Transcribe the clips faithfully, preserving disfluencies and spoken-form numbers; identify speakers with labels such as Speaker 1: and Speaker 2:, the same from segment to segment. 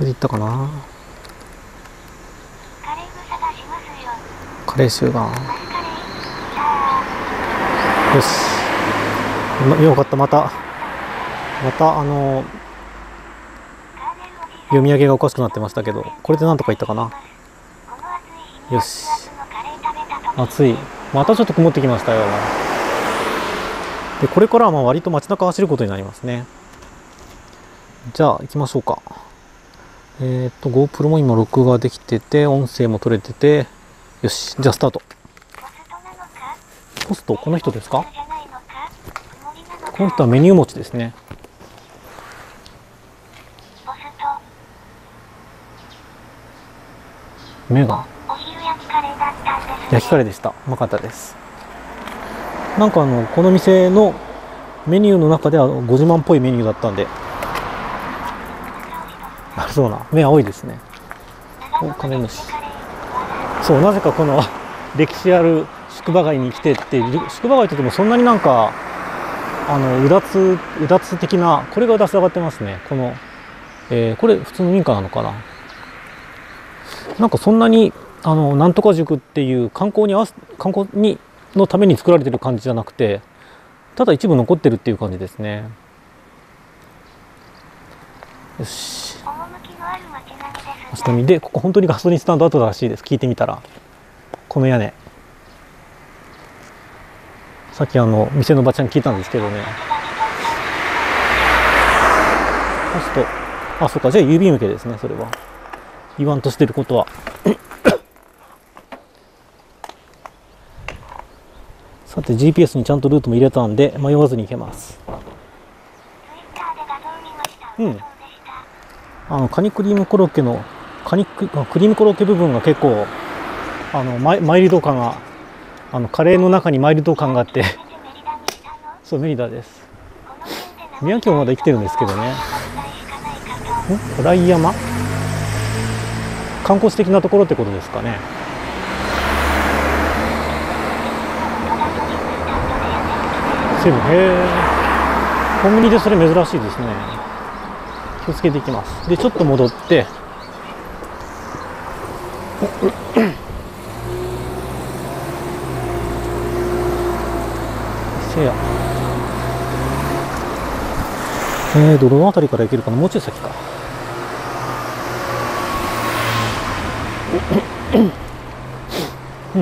Speaker 1: れでいったかな。カレー臭が。よし。よかった、また。また、あの、読み上げがおかしくなってましたけど、これでなんとかいったかな。よし。暑い。またちょっと曇ってきましたよ。で、これからはまあ割と街中走ることになりますね。じゃあ行きましょうか。えっと GoPro も今録画できてて、音声も取れてて、よし、じゃあスタート。ポスト、この人ですか？この人はメニュー持ちですね。目が焼きカレーでした。うまかったです。なんかあのこの店のメニューの中ではご自慢っぽいメニューだったんで、あ、そうな、目青いですね。お、カメムシ。そう、なぜかこの歴史ある宿場街に来てって、宿場街といってもそんなになんかあのうだつうだつ的な、これがうだつ上がってますね。この、えー、これ普通の民家なのかな。なんかそんなにあのなんとか塾っていう観光に合わせ観光にのために作られてる感じじゃなくて、ただ一部残ってるっていう感じですね。よし。街並みで、ここ本当にガソリンスタンド跡らしいです。聞いてみたら、この屋根、さっきあの店のおばちゃんに聞いたんですけどね。ポスト、あ、そうか、じゃあ郵便受けですね。それは言わんとしてることは。さて ジーピーエス にちゃんとルートも入れたんで迷わずに行けます。うん。あのカニクリームコロッケのカニククリームコロッケ部分が結構あのマイマイルド感が、あのカレーの中にマイルド感があって、そう、メリダです。宮城もまだ生きてるんですけどね。ん、ホライ山、観光地的なところってことですかね。セブン、へえ、コンビニでそれ珍しいですね。気をつけていきます。でちょっと戻ってせや、えー、どの辺りから行けるかな。もうちょい先か。うん、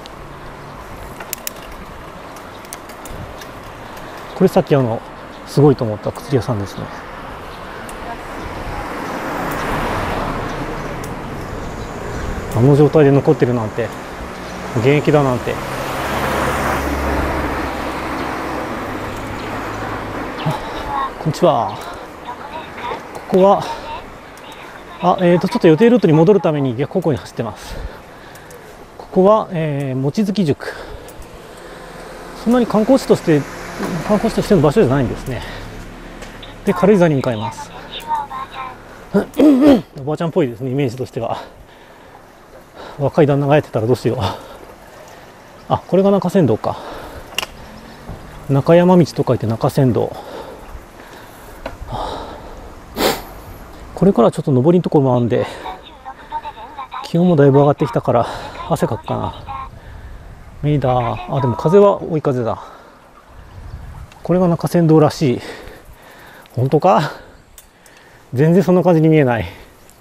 Speaker 1: これさっきあのすごいと思った薬屋さんですね。あの状態で残ってるなんて、現役だなんて。こんにちは。ここはあ、えーとちょっと予定ルートに戻るために逆方向に走ってます。ここは、えー、望月塾。そんなに観光地として観光地としての場所じゃないんですね。で軽井沢に向かいます。おばあちゃんっぽいですね、イメージとしては。若い旦那がやってたらどうしよう。あ、これが中山道か。中山道と書いて中山道。これからちょっと上りのところもあるんで、気温もだいぶ上がってきたから汗かくかな。メイダー、あ、でも風は追い風だ。これが中山道らしい。本当か？全然そんな感じに見えない。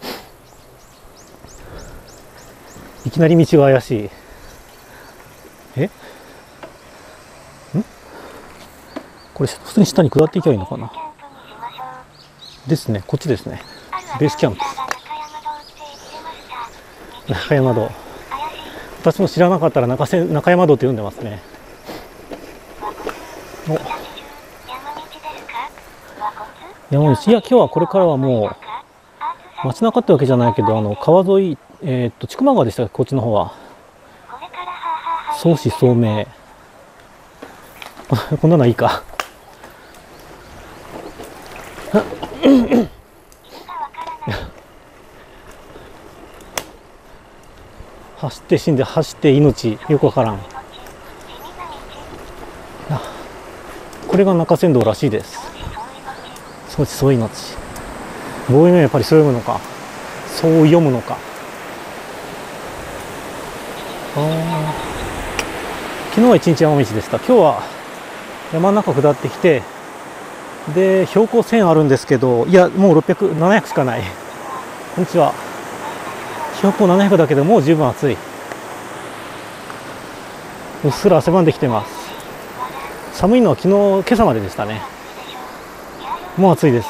Speaker 1: いきなり道が怪しい。え？ん？これ普通に下に下っていけばいいのかな。ですね、こっちですね。ベースキャンプ。中山道。私も知らなかったら中せ中山道って読んでますね。お、山道。いや、今日はこれからはもう街中ってわけじゃないけど、あの川沿い、えー、っと千曲川でしたっけ、こっちの方は。相思相明。こんなのいいか。走って死んで走って命、よくわからん。これが中山道らしいです。相思相命。 望遠はやっぱりそう読むのか、そう読むのか。あ、昨日は一日山道でした。今日は山の中下ってきて、で標高せんあるんですけど、いやもうろっぴゃく、ななひゃくしかない。こんにちは。標高ななひゃくだけどもう十分暑い。うっすら汗ばんできてます。寒いのは昨日今朝まででしたね。もう暑いです。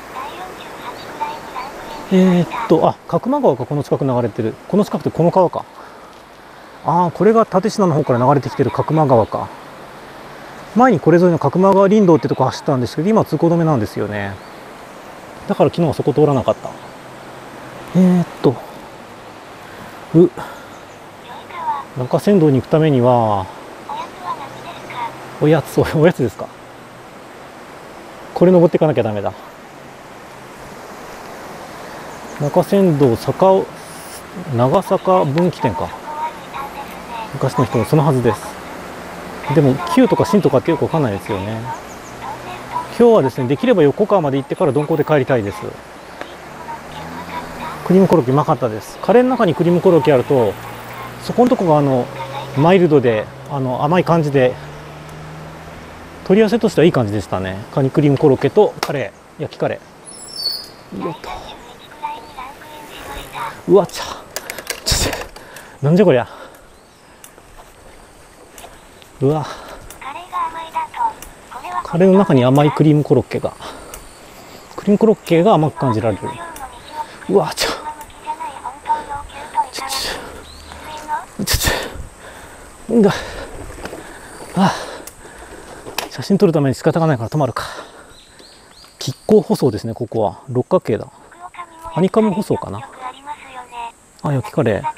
Speaker 1: えー、っとあ角間川がこの近く流れてる。この近くってこの川か。ああ、これが立科の方から流れてきてる角間川か。前にこれ沿いの角間川林道ってとこ走ったんですけど、今通行止めなんですよね。だから昨日はそこ通らなかった。えー、っとう中山道に行くためにはおやつ、おやつですか。これ登っていかなきゃダメだ。中山道坂尾長坂分岐点か。昔の人もそのはずです。でも旧とか新とかってよくわかんないですよね。今日はですね、できれば横川まで行ってから鈍行で帰りたいです。クリームコロッケうまかったです。カレーの中にクリームコロッケあると、そこのとこがあのマイルドであの甘い感じで、取り合わせとしてはいい感じでしたね。カニクリームコロッケとカレー、焼きカレー。よっと。うわちゃ、ちょっとなんじゃこりゃ。うわ、カレーの中に甘いクリームコロッケが、クリームコロッケが甘く感じられる。うわちょちょちょちょんがあ、写真撮るために仕方がないから止まるか。亀甲舗装ですね。ここは六角形だ。ハニカム舗装かな。あ、焼きカレー。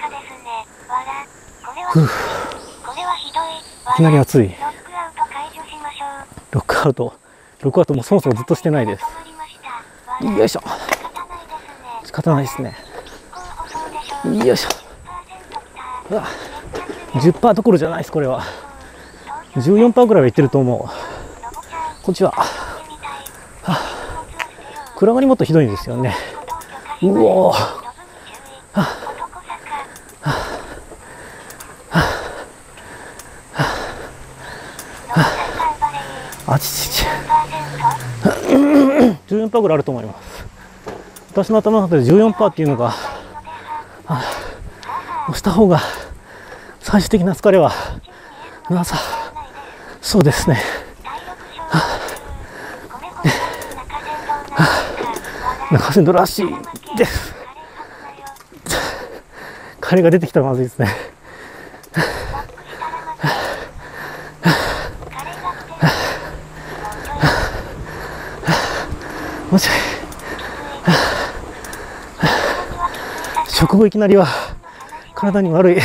Speaker 1: ふう、いきなり暑い。ロックアウト、ロックアウトもそもそもずっとしてないです。よいしょ。仕方ないですね。よいしょ。うわ、じゅっパーセント どころじゃないです。これは じゅうよんパーセント ぐらいはいってると思う。こんにちは。はあ、暗がりもっとひどいんですよね。うおー、はあはあはあ、あちちちじゅうよんパーセント ぐらいあると思います。私の頭の中で じゅうよんパーセント っていうのが、あ、押した方が最終的な疲れはなさそうですね。はあはあ、中山道らしいです。カレーが出てきたらまずいですね。もし食後いきなりは体に悪い。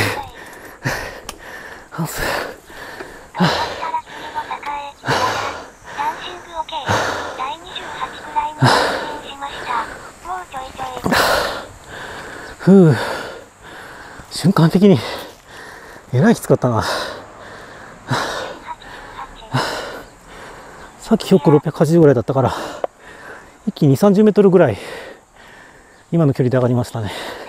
Speaker 1: ふう、瞬間的にえらいきつかったな。さっき標高ろっぴゃくはちじゅうぐらいだったから、一気ににじゅう、さんじゅうメートルぐらい今の距離で上がりましたね。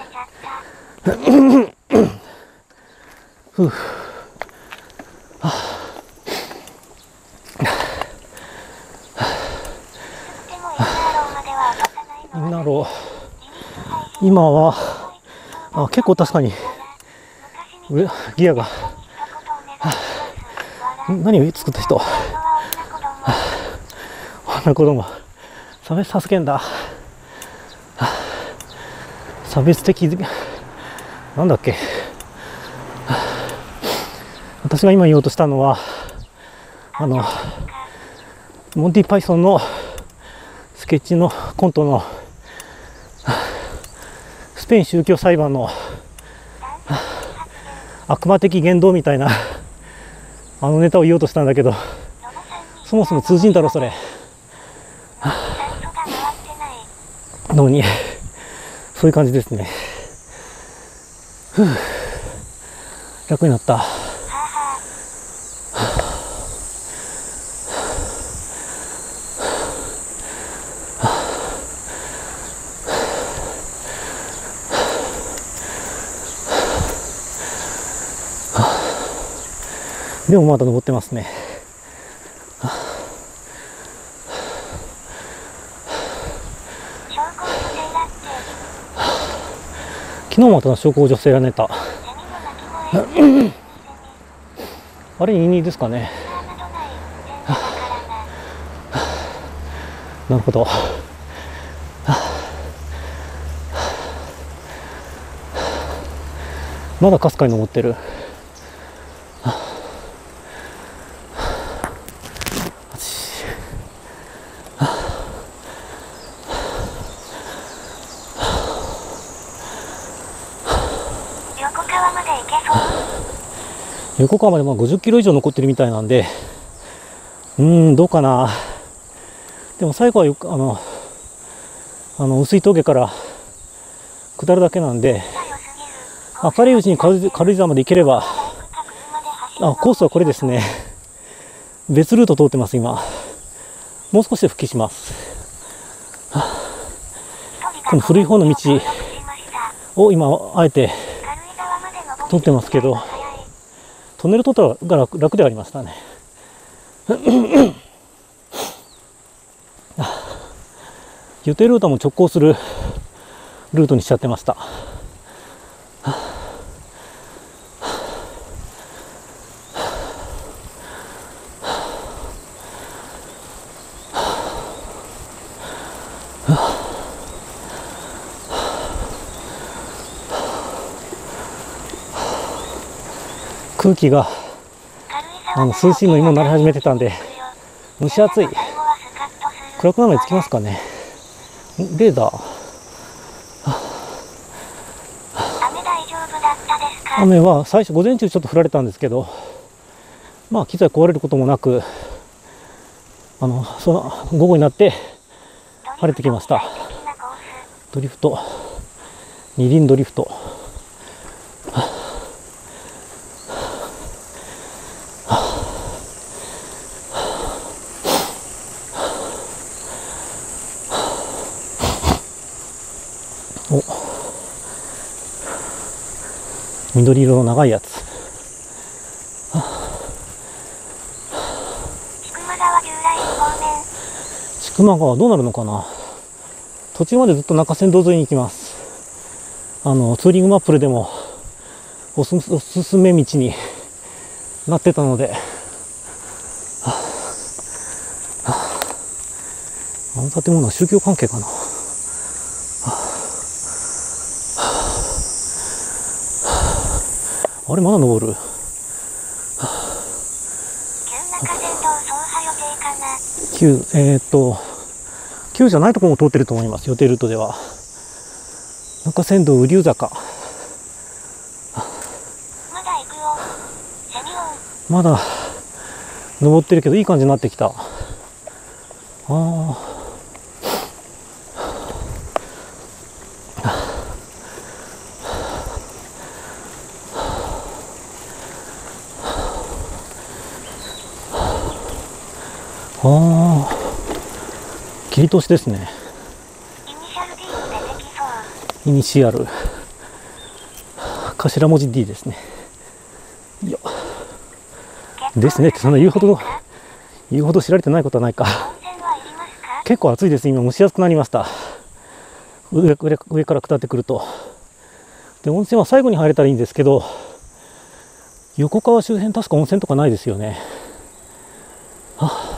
Speaker 1: ふう、はあ、インナーロー、今はあ、結構確かにギアが、はあ、何を作った人、はあ、女子供差別発言だ、はあ、差別的なんだっけ、はあ、私が今言おうとしたのはあのモンティ・パイソンのスケッチのコントのスペイン宗教裁判の悪魔的言動みたいなあのネタを言おうとしたんだけど、そもそも通じんだろそれのに、そういう感じですね。ふう、楽になった。 でもまだ登ってますね。昨日もまた証拠女性が寝た。あれニーニーですかね。なるほど。まだかすかに登ってる。
Speaker 2: 横川まで行けそう？
Speaker 1: 横川までまあごじゅっキロ以上残ってるみたいなんで、うーんどうかな。でも最後はよくあのあの薄い峠から下るだけなんで、明るいうちに軽井軽井沢まで行ければ。あ、コースはこれですね。別ルート通ってます今。もう少しで復帰します。この古い方の道を今あえて通ってますけど、トンネル通ったら楽、楽ではありましたね。予定ルートも直行するルートにしちゃってました。空気があの涼しいのにもなり始めてたんで蒸し暑い。暗くなるまで着きますかね。レーダー。
Speaker 2: 雨大丈夫だったですか？
Speaker 1: 雨は最初午前中ちょっと降られたんですけど、まあ機材壊れることもなく、あのその午後になって晴れてきました。ドリフト、二輪ドリフト。お、緑色の長いやつ。
Speaker 2: 千曲川旧来方面。
Speaker 1: 千曲川どうなるのかな。途中までずっと中山道沿いに行きます。あのツーリングマップでもおす、おすすめ道になってたので、はあはあ、あの建物は宗教関係かな。あれまだ登る。
Speaker 2: 旧中山道走破予定かな。
Speaker 1: 旧えー、っと旧じゃないところも通ってると思います。予定ルートでは中山道雨竜坂。
Speaker 2: まだ行くよ。セミオン。
Speaker 1: まだ登ってるけどいい感じになってきた。ああ。ああ、切り通しですね。
Speaker 2: イニシャル D も出てきそう。
Speaker 1: イニシアル、頭文字 D ですね。いやですねってそんな言うほど言うほど知られてないことはないか。
Speaker 2: 温泉はいりますか？
Speaker 1: 結構暑いです。今蒸し暑くなりました。上, 上, 上から下ってくると。で温泉は最後に入れたらいいんですけど、横川周辺確か温泉とかないですよね。はあ、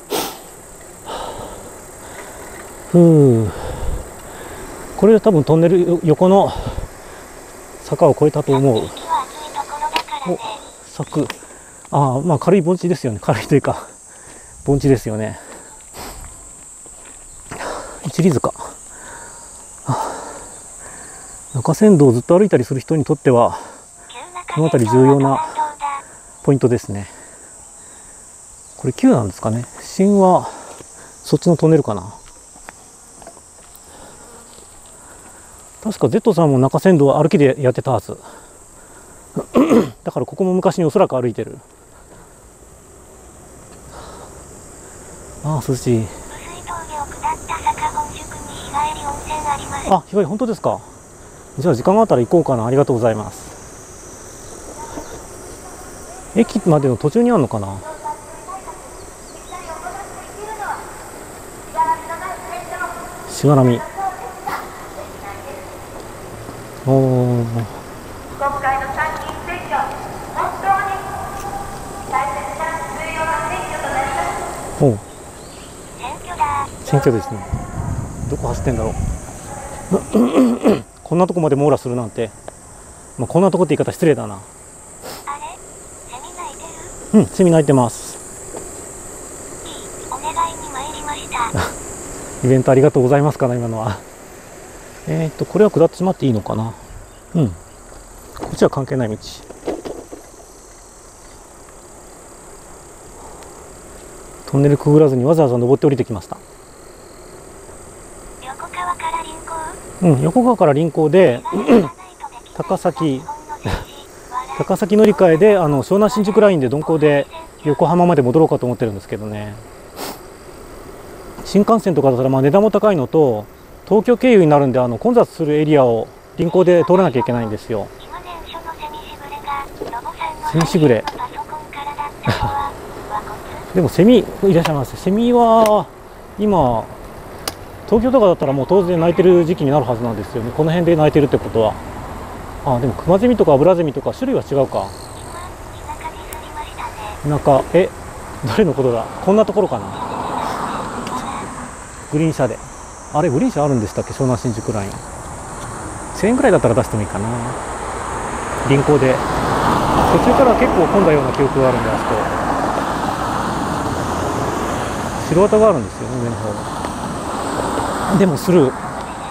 Speaker 1: ふう、これで多分トンネル横の坂を越えたと思う。お、柵、ああ、まあ軽い盆地ですよね。軽いというか盆地ですよね。一里塚、中山道をずっと歩いたりする人にとってはこの辺り重要なポイントですね。これ旧なんですかね。新はそっちのトンネルかな。確か Z さんも中山道は歩きでやってたはず。だからここも昔におそらく歩いてる。ああ涼しい。あ、日帰り本当ですか。じゃあ時間があったら行こうかな。ありがとうございます。 駅までの途中にあるのかな。しがらみ。おお。
Speaker 3: 今回の参議院選挙、本当に大切な重要な選挙となります。
Speaker 1: おう。
Speaker 2: 選挙だ。
Speaker 1: 選挙ですね。どこ走ってんだろう。こんなとこまで網羅するなんて、まあ、こんなとこって言い方失礼だな。
Speaker 2: あれ、セミ鳴いてる？
Speaker 1: うん、セミ鳴いてます。
Speaker 2: いい、お願いに参りました。
Speaker 1: イベントありがとうございますかな、今のは。えーっと、これは下ってしまっていいのかな。うん。こっちは関係ない道。トンネルくぐらずにわざわざ登って降りてきました。
Speaker 2: 横川から臨港。
Speaker 1: うん、横川から臨港で、高崎、高崎乗り換えで、あの湘南新宿ラインで鈍行で横浜まで戻ろうかと思ってるんですけどね。新幹線とかだったらまあ値段も高いのと、東京経由になるんで、あの混雑するエリアを臨港で通らなきゃいけないんですよ。セミしぐれ。でもセミいらっしゃいます。セミは今東京とかだったらもう当然鳴いてる時期になるはずなんですよね。この辺で鳴いてるってことは。あ、でもクマゼミとかアブラゼミとか種類は違うか。なんかえどれのことだ。こんなところかな。グリーン車で。あれグリーン車あるんでしたっけ、湘南新宿ライン。せんえんくらいだったら出してもいいかな。臨港で途中から結構混んだような記憶があるんで、あそこ白旗があるんですよね、上の方。でもスルー、こんな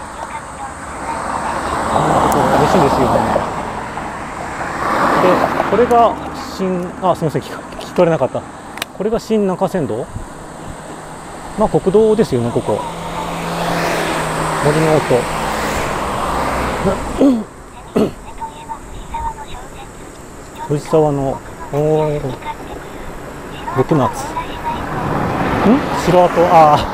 Speaker 1: ところ嬉しいんですよね。でこれが新、あ、すみません、聞き取れなかった。これが新中山道、まあ国道ですよね、ここ森の音。藤沢のおお六夏ん城跡、ああ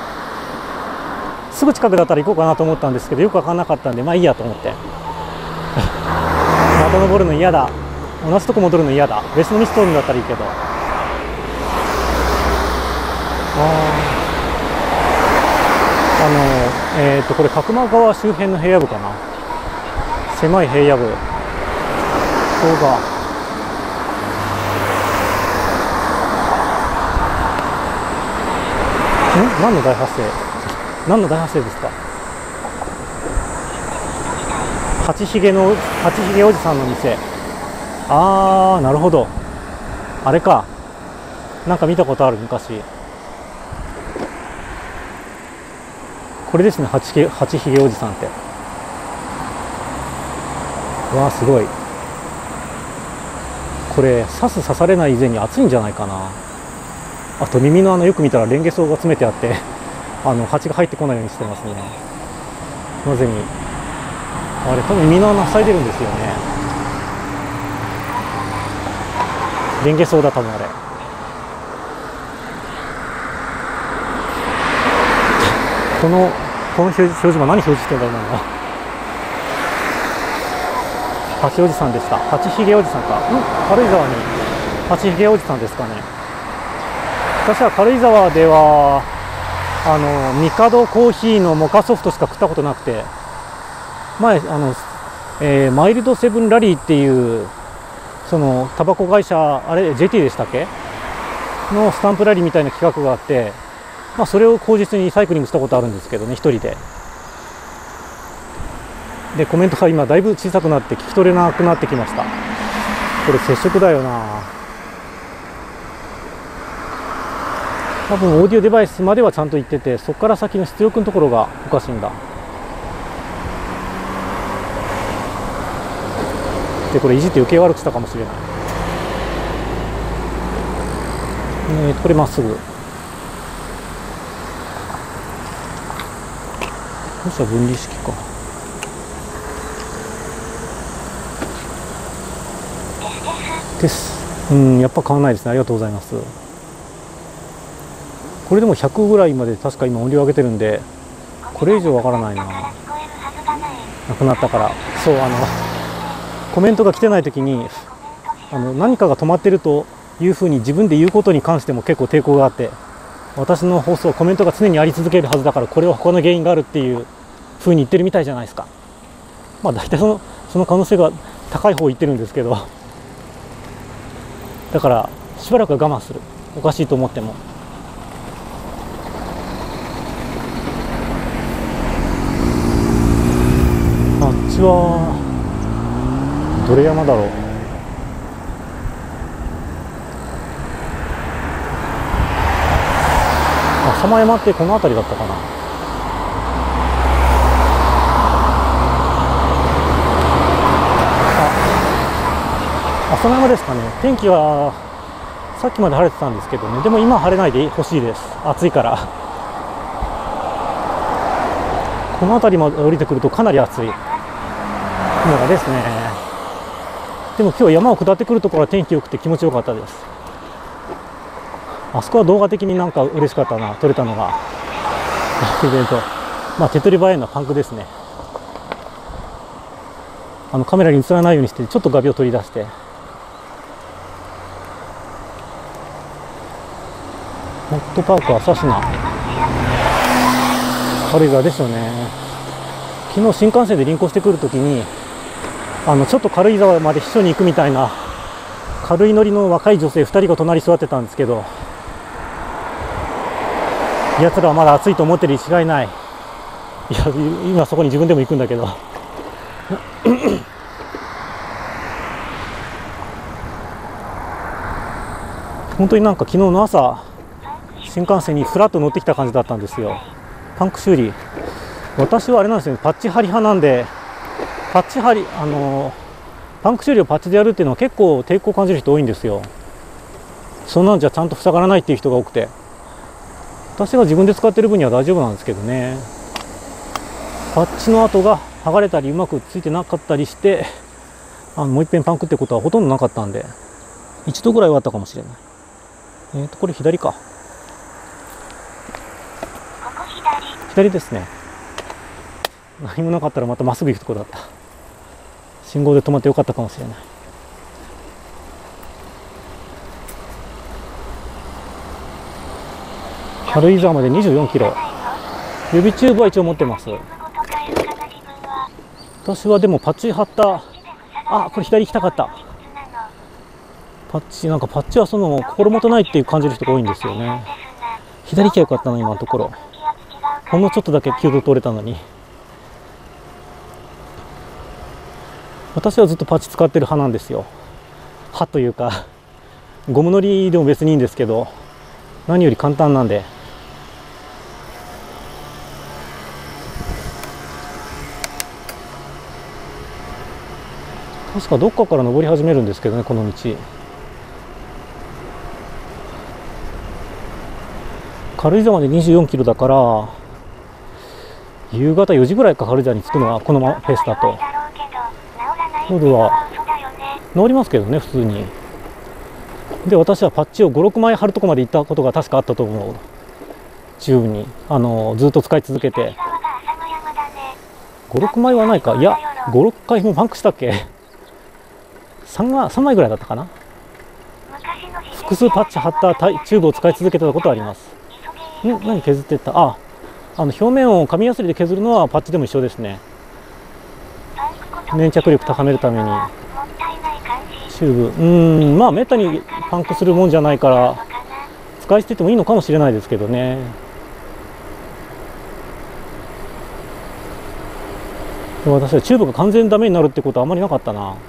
Speaker 1: すぐ近くだったら行こうかなと思ったんですけど、よく分からなかったんで、まあいいやと思ってまた登るの嫌だ、同じとこ戻るの嫌だ、別の道通るんだったらいいけど。ああのえっ、ー、とこれ角間川周辺の平野部かな。狭い平野部、そうだ。ん何の大発生、何の大発生ですか。八ひげの八ひげおじさんの店。あーなるほど、あれか、なんか見たことある昔。これですね、八ひげ、八ひげおじさんって。わあすごい。これ刺す刺されない以前に熱いんじゃないかな。あと耳の穴よく見たらレンゲソウが詰めてあってあの蜂が入ってこないようにしてますね。なぜにあれ多分耳の穴塞いでるんですよね。レンゲソウだ多分あれ。このこの表示表示は何表示してんだ今の。八おじさんでした。八ひげおじさんか。ん軽井沢に八ひげおじさんですかね。私は軽井沢ではあのミカドコーヒーのモカソフトしか食ったことなくて、前あの、えー、マイルドセブンラリーっていうそのタバコ会社、あれ ジェーティー でしたっけのスタンプラリーみたいな企画があって、まあ、それを口実にサイクリングしたことあるんですけどね、一人で。でコメントが今だいぶ小さくなって聞き取れなくなってきました。これ接触だよな。多分オーディオデバイスまではちゃんと言ってて、そこから先の出力のところがおかしいんだ。でこれいじって余計悪くしたかもしれない。えー、これまっすぐ。こっちは分離式か。です。うん、やっぱ変わらないですね。ありがとうございます。これでもひゃくぐらいまで確か今音量上げてるんで、これ以上わからないな。なくなったから。そう、あのコメントが来てない時にあの何かが止まってるというふうに自分で言うことに関しても結構抵抗があって、私の放送はコメントが常にあり続けるはずだから、これは他の原因があるっていうふうに言ってるみたいじゃないですか。まあ大体そのその可能性が高い方言ってるんですけど、だからしばらくは我慢する。おかしいと思っても。あっちはどれ山だろう。浅間山ってこの辺りだったかな。あ、浅間山ですかね。天気はさっきまで晴れてたんですけどね。でも今は晴れないでほしいです。暑いから。この辺りまで降りてくるとかなり暑いのがですね。でも今日山を下ってくるところは天気良くて気持ちよかったです。あそこは動画的になんか嬉しかったな、撮れたのが。イベント。まあ手取り早いのはパンクですね。あのカメラに映らないようにしてちょっと画鋲を取り出して。モットパーク朝比奈。軽井沢ですよね。昨日新幹線で輪行してくるときに、あのちょっと軽井沢まで秘書に行くみたいな軽いノリの若い女性ふたりが隣に座ってたんですけど、やつらはまだ暑いと思ってるに違いない。いや、今そこに自分でも行くんだけど本当になんか昨日の朝新幹線にフラッと乗ってきた感じだったんですよ。パンク修理、私はあれなんですよね、パッチ張り派なんで、パッチ張り、あのパンク修理をパッチでやるっていうのは結構抵抗を感じる人多いんですよ。そんなんじゃちゃんと塞がらないっていう人が多くて、私が自分で使ってる分には大丈夫なんですけどね。パッチの跡が剥がれたりうまくついてなかったりして、あのもう一遍パンクってことはほとんどなかったんで、一度ぐらいはあったかもしれない。えーとこれ左か。左ですね。何もなかったらまたまっすぐ行くところだった。信号で止まってよかったかもしれない。軽井沢までにじゅうよんキロ。指チューブは一応持ってます。私はでもパッチ貼った。あ、これ左行きたかった。パッチ、なんかパッチはその心もとないっていう感じる人が多いんですよね。左行きゃよかったな、今のところ。ほんのちょっとだけ急度通れたのに。私はずっとパッチ使ってる派なんですよ。派というかゴムのりでも別にいいんですけど、何より簡単なんで。確かどっかから登り始めるんですけどね、この道。軽井沢までにじゅうよんキロだから、夕方よじぐらいか軽井沢に着くのはこのペースだと。夜は治りますけどね、普通に。で、私はパッチをごろくまい貼るとこまで行ったことが確かあったと思う。チューブにあのずっと使い続けて。ごろくまいはないか。いや、ごろっかいもパンクしたっけ。3, がさんまいぐらいだったかな。複数パッチ貼ったチューブを使い続けてたことはあります。ん何削ってった。あ、あの表面を紙やすりで削るのはパッチでも一緒ですね。粘着力高めるためにチューブ、うーんまあめったにパンクするもんじゃないから使い捨ててもいいのかもしれないですけどね。でも私はチューブが完全にダメになるってことはあんまりなかったな。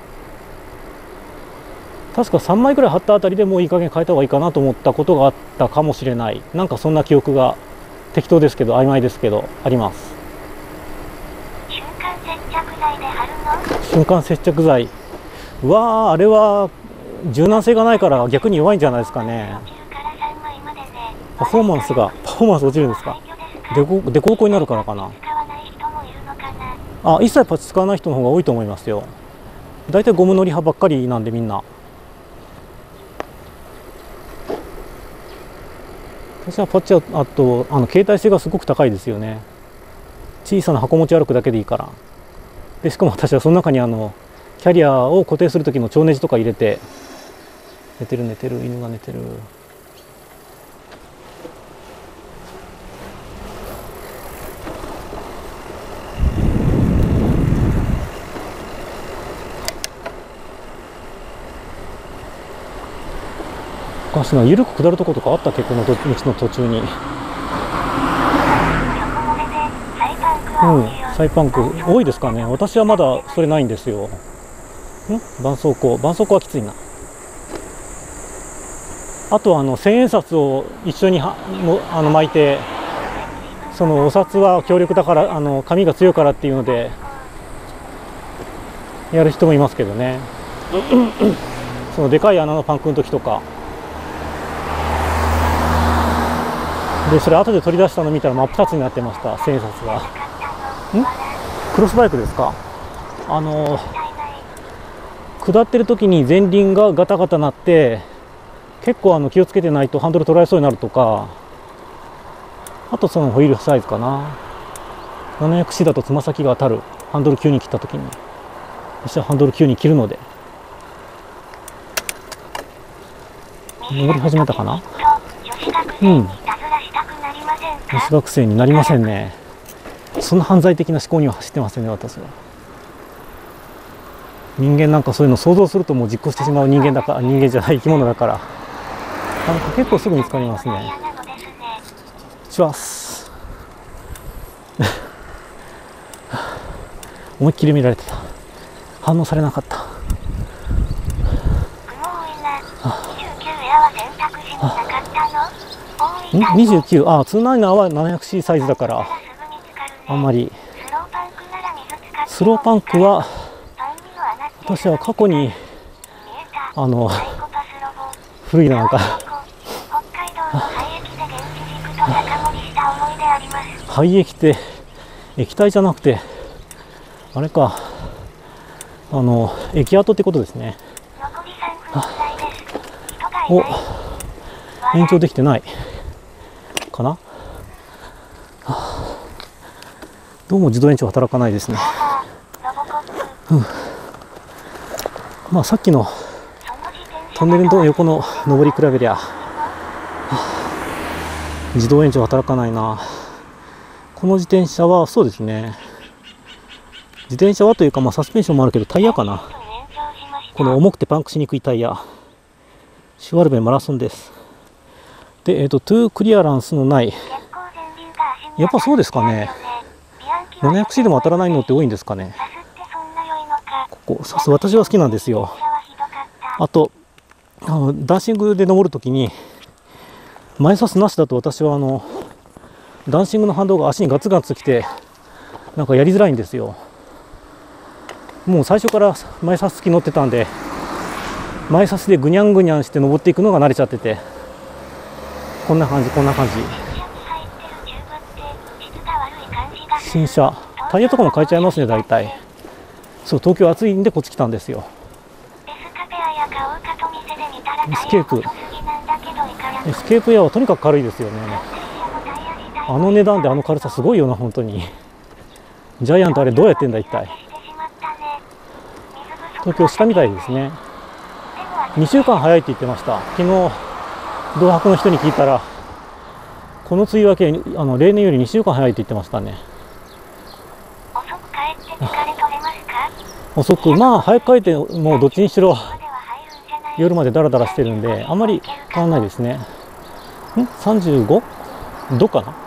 Speaker 1: 確かさんまいぐらい貼ったあたりでもういい加減変えた方がいいかなと思ったことがあったかもしれない。なんかそんな記憶が適当ですけど曖昧ですけどあります。
Speaker 2: 瞬間接着剤で貼るの？
Speaker 1: 瞬間接着剤、うわー、あれは柔軟性がないから逆に弱いんじゃないですかね。パフォーマンスがパフォーマンス落ちるんですか。デコデコボコになるからかな。あ、一切パッチ使わない人の方が多いと思いますよ。だいたいゴムのり派ばっかりなんでみんな。私はパッチはあとあの携帯性がすごく高いですよね。小さな箱持ち歩くだけでいいから。でしかも私はその中にあのキャリアを固定する時の超ネジとか入れて寝てる寝てる、犬が寝てる。おかしいな、緩く下るとことかあったっけ、この道の途中に。うん、サイパンク多いですかね。私はまだそれないんですよ。ん絆創膏、絆創膏はきついな。あとはあの千円札を一緒にはもあの巻いて、そのお札は強力だから、あの紙が強いからっていうのでやる人もいますけどね。そのでかい穴のパンクの時とかで、それ後で取り出したの見たら真っ二つになってました、千円札が。んクロスバイクですか。あの下ってる時に前輪がガタガタ鳴って、結構あの気をつけてないとハンドル取られそうになるとか、あとそのホイールサイズかな。 ななひゃくシー だとつま先が当たる、ハンドル急に切った時に。私はハンドル急に切るので。登り始めたかな。うん、女子学生になりませんね。そんな犯罪的な思考には走ってませんね、私は。人間なんかそういうの想像するともう実行してしまう人間だから、人間じゃない生き物だから、なんか結構すぐ見つかりますね。します思いっきり見られてた。反応されなかった。んにじゅうきゅう、ああ、ツーナイナーは ななひゃくシー サイズだからあんまり。スローパンクは私は過去にあの古いな、なんか廃液って液体じゃなくてあれか、あの液跡ってことですね。お、延長できてないかな。どうも自動延長働かないですね。うん、まあさっきのトンネルの横の上り比べりゃ自動延長働かないな。この自転車はそうですね、自転車はというか、まあサスペンションもあるけどタイヤかな。この重くてパンクしにくいタイヤ、シュワルベンマラソンです。で、えっとトゥークリアランスのない、やっぱそうですかね。ななひゃくシー でも当たらないのって多いんですかね。ここサス私は好きなんですよ。あとあのダンシングで登るときに前サスなしだと、私はあのダンシングの反動が足にガツガツきてなんかやりづらいんですよ。もう最初から前サス付き乗ってたんで、前サスでぐにゃんぐにゃんして登っていくのが慣れちゃってて、こんな感じこんな感じ。新車タイヤとかも変えちゃいますね、大体。そう、東京暑いんでこっち来たんですよ。エスケープエスケープエアはとにかく軽いですよね。あの値段であの軽さすごいよな、本当に。ジャイアントあれどうやってんだ一体。東京下みたいですね。にしゅうかん早いって言ってました。昨日同泊の人に聞いたら、この梅雨明けあの例年よりにしゅうかん早いって言ってましたね。遅く、まあ早く帰ってもうどっちにしろ夜までダラダラしてるんで、あんまり変わんないですね。ん さんじゅうご 度かな。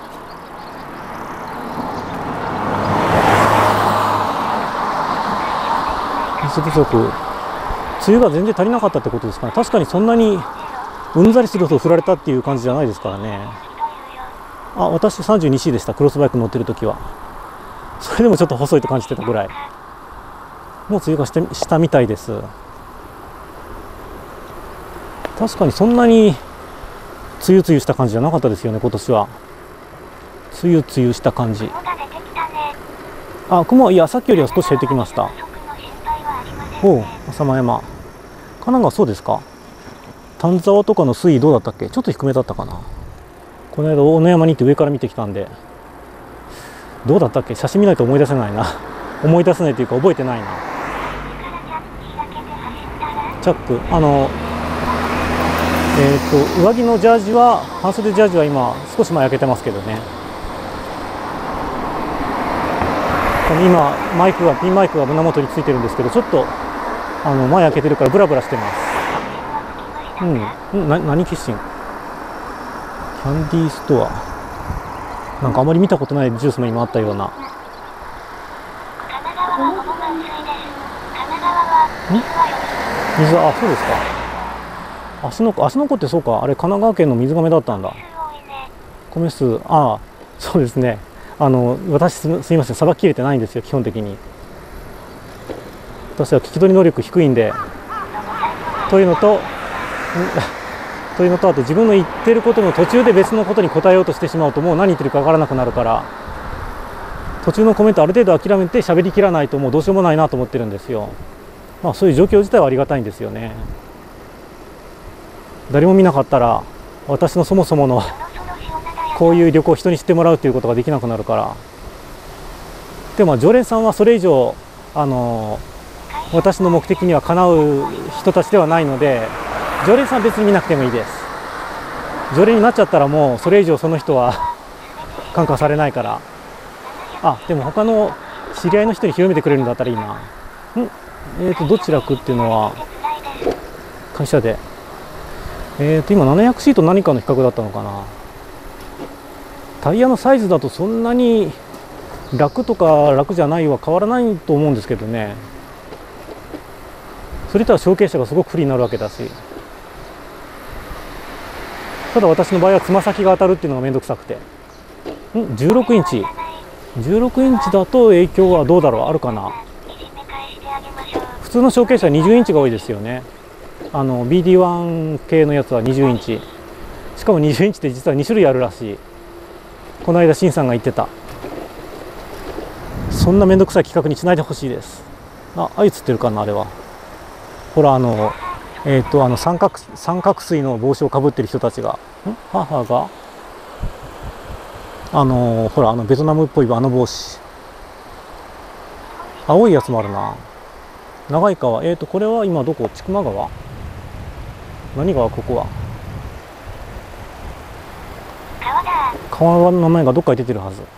Speaker 1: 水不足、梅雨が全然足りなかったってことですかね。確かにそんなにうんざりするほど振られたっていう感じじゃないですからね。あ、私 さんじゅうにシー でした、クロスバイク乗ってる時は。それでもちょっと細いと感じてたぐらい。もう梅雨がしてしたみたいです。確かにそんなに梅雨梅雨した感じじゃなかったですよね、今年は。梅雨梅雨した感じ。あ、雲、いや、さっきよりは少し減ってきました。おう、浅間山。神奈川そうですか。丹沢とかの水位どうだったっけ。ちょっと低めだったかな。この間大野山に行って上から見てきたんで、どうだったっけ。写真見ないと思い出せないな。思い出せないというか覚えてないな。チャック、あのえー、と上着のジャージは半袖ジャージは今少し前焼けてますけどね。今マイクがピンマイクが胸元についてるんですけど、ちょっとあの前開けてるからブラブラしてます。うん、うん、な何キッシン、キャンディーストア、なんかあまり見たことないジュースも今あったような。
Speaker 2: 神奈川はほぼ満水です。神奈川は水はより
Speaker 1: 水、あ、そうですか。芦ノ湖、芦ノ湖ってそうか、あれ神奈川県の水がめだったんだ。
Speaker 2: 数多いね。
Speaker 1: 米数、ああ、そうですね。あの私す、すみません、さばききれてないんですよ、基本的に。私は聞き取り能力低いんで。というのと、というのと、あと自分の言ってることの途中で別のことに答えようとしてしまうと、もう何言ってるか分からなくなるから、途中のコメントある程度諦めて喋りきらないともうどうしようもないなと思ってるんですよ。まあそういう状況自体はありがたいんですよね。誰も見なかったら私のそもそものこういう旅行を人に知ってもらうということができなくなるから。でも常連さんはそれ以上あの私の目的にはかなう人たちではないので、常連さんは別に見なくてもいいです。常連になっちゃったらもうそれ以上その人は感化されないから。あ、でも他の知り合いの人に広めてくれるんだったらいいな。んえーとどちらくっていうのは会社で、えーと今ななひゃくシート何かの比較だったのかな。タイヤのサイズだとそんなに楽とか楽じゃないは変わらないと思うんですけどね。それとは小径車がすごく不利になるわけだし、ただ私の場合はつま先が当たるっていうのが面倒くさくて。んじゅうろくインチ、じゅうろくインチだと影響はどうだろう、あるかな。普通の小径車はにじゅうインチが多いですよね。あの ビーディーワン 系のやつはにじゅうインチ、しかもにじゅうインチって実はに種類あるらしい。この間シンさんが言ってた。そんな面倒くさい企画にしないでほしいです。あ、あゆつってるかな、あれは。ほらあのえっ、ー、とあの三角三角錐の帽子をかぶってる人たちが、ん母があのほらあのベトナムっぽいあの帽子、青いやつもあるな。長い川、えっ、ー、とこれは今どこ、千曲川、何川、ここは川の名前がどっかに出てるはず。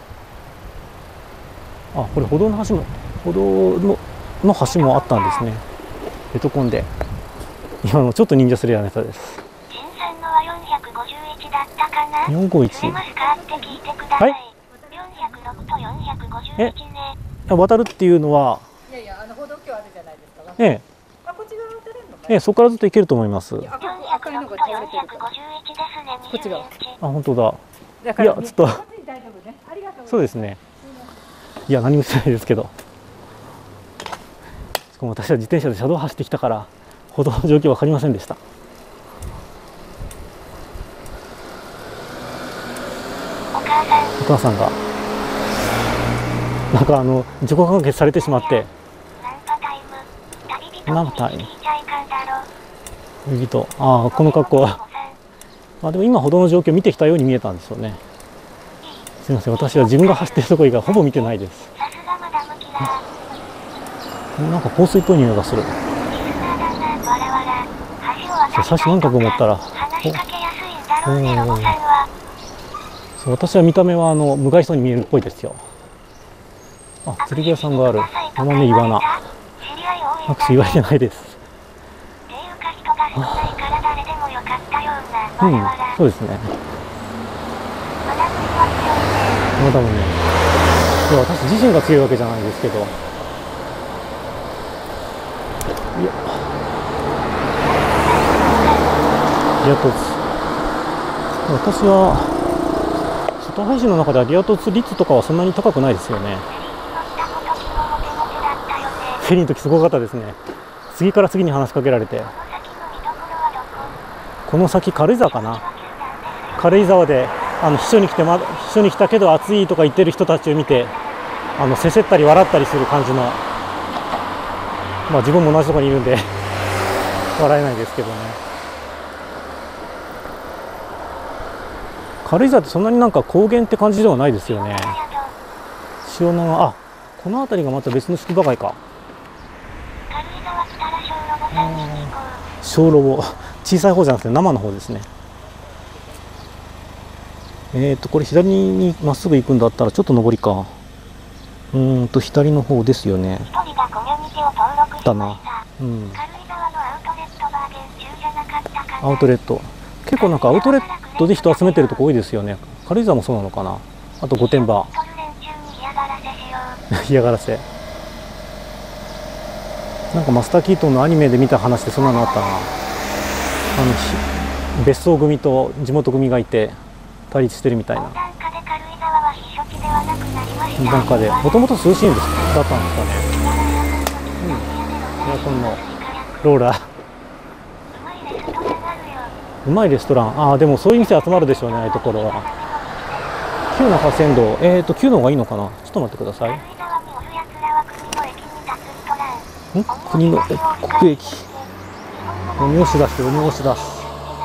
Speaker 1: あ、これ歩道の橋も歩道のの橋もあったんですね。ベトコンで今のちょっと忍者するやネタです。
Speaker 2: 陳さんのはよんひゃくごじゅういちだったかな。
Speaker 1: よんごいち、
Speaker 2: 釣れますかって聞いてください。よんひゃくろくとよんひゃくごじゅういちね。
Speaker 1: 渡るっていうのは、
Speaker 4: いやいや、あの歩道橋あるじゃないですか。
Speaker 1: ええ、
Speaker 4: あ、こっち側渡れるのか。
Speaker 1: ええ、そこからずっと行けると思います。
Speaker 2: よんひゃくろくとよんひゃくごじゅういちですね。
Speaker 4: こっち側。
Speaker 1: あ、本当だ。
Speaker 4: だから、ね、
Speaker 1: いやちょっと
Speaker 4: 大丈夫ね。ありがとう。
Speaker 1: そうですね。いや何もしてないですけど、しかも私は自転車で車道を走ってきたから歩道の状況分かりませんでした。
Speaker 2: お母さん
Speaker 1: お母さんがなんかあの自己完結されてしまって、
Speaker 2: ナンパタイム、旅人に聞いちゃいかんだろ。
Speaker 1: 右と、ああこの格好は、まあでも今歩道の状況を見てきたように見えたんですよね。すみません、私は自分が走ってるとこ以外ほぼ見てないです。
Speaker 2: さすがマダムキラー。
Speaker 1: なんか香水っぽい匂いがする。
Speaker 2: リスナーだな。わらわら橋を渡りたいとか
Speaker 1: 最初なんかと思ったら
Speaker 2: 話しかけやすいんだろうね、ロボさんは。
Speaker 1: そう、私は見た目はあの無害そうに見えるっぽいですよ。あ、釣り具屋さんがある。生ねイワナ。アクス言われてないです。
Speaker 2: っていうか人が少ないから誰でもよかったような。
Speaker 1: うん
Speaker 2: わらわら、
Speaker 1: そうですね。
Speaker 2: マダムには強いね。
Speaker 1: まだもね、いや私自身が強いわけじゃないですけど、いやリアトツ、私は外配信の中ではリアトツ率とかはそんなに高くないですよね。フェリーの時すごかったですね。次から次に話しかけられて、この先軽井沢かな、軽井沢であの秘書に来て、ま、秘書に来たけど暑いとか言ってる人たちを見て、あのせせったり笑ったりする感じの、まあ自分も同じところにいるんで笑えないですけどね。軽井沢ってそんなになんか高原って感じではないですよね。潮の、あ、この辺りがまた別の宿場街か。
Speaker 2: 軽井沢来たら小ロボさんに行こう。
Speaker 1: 小ロボ、 小さい方じゃなくて生の方ですね。えっとこれ左にまっすぐ行くんだったらちょっと上りか。うーんと左の方ですよね。
Speaker 2: 一人がコミュニティを登録し
Speaker 1: だな。
Speaker 2: ました。
Speaker 1: うん。
Speaker 2: 軽井沢のアウトレットバーゲン中じゃなかったかな。
Speaker 1: アウトレット。結構なんかアウトレットで人集めてるとこ多いですよね。軽井沢もそうなのかな。あと御殿場。
Speaker 2: 撮る連中に嫌がらせしよう。
Speaker 1: 嫌がらせ。なんかマスター・キートンのアニメで見た話でそんなのあったな。あのひ別荘組と地元組がいて対立してるみたいな。
Speaker 2: 温暖化で軽井沢は避暑地ではなくなりました。
Speaker 1: なんかでもともと涼しいんですだったんですかね。うん、エアコンのローラー。うまいレストラン。ああでもそういう店集まるでしょうね、ああいうところは。旧中山道。えっと旧の方がいいのかな。ちょっと待ってください。ん国の国駅。鬼押し出して鬼押し出す。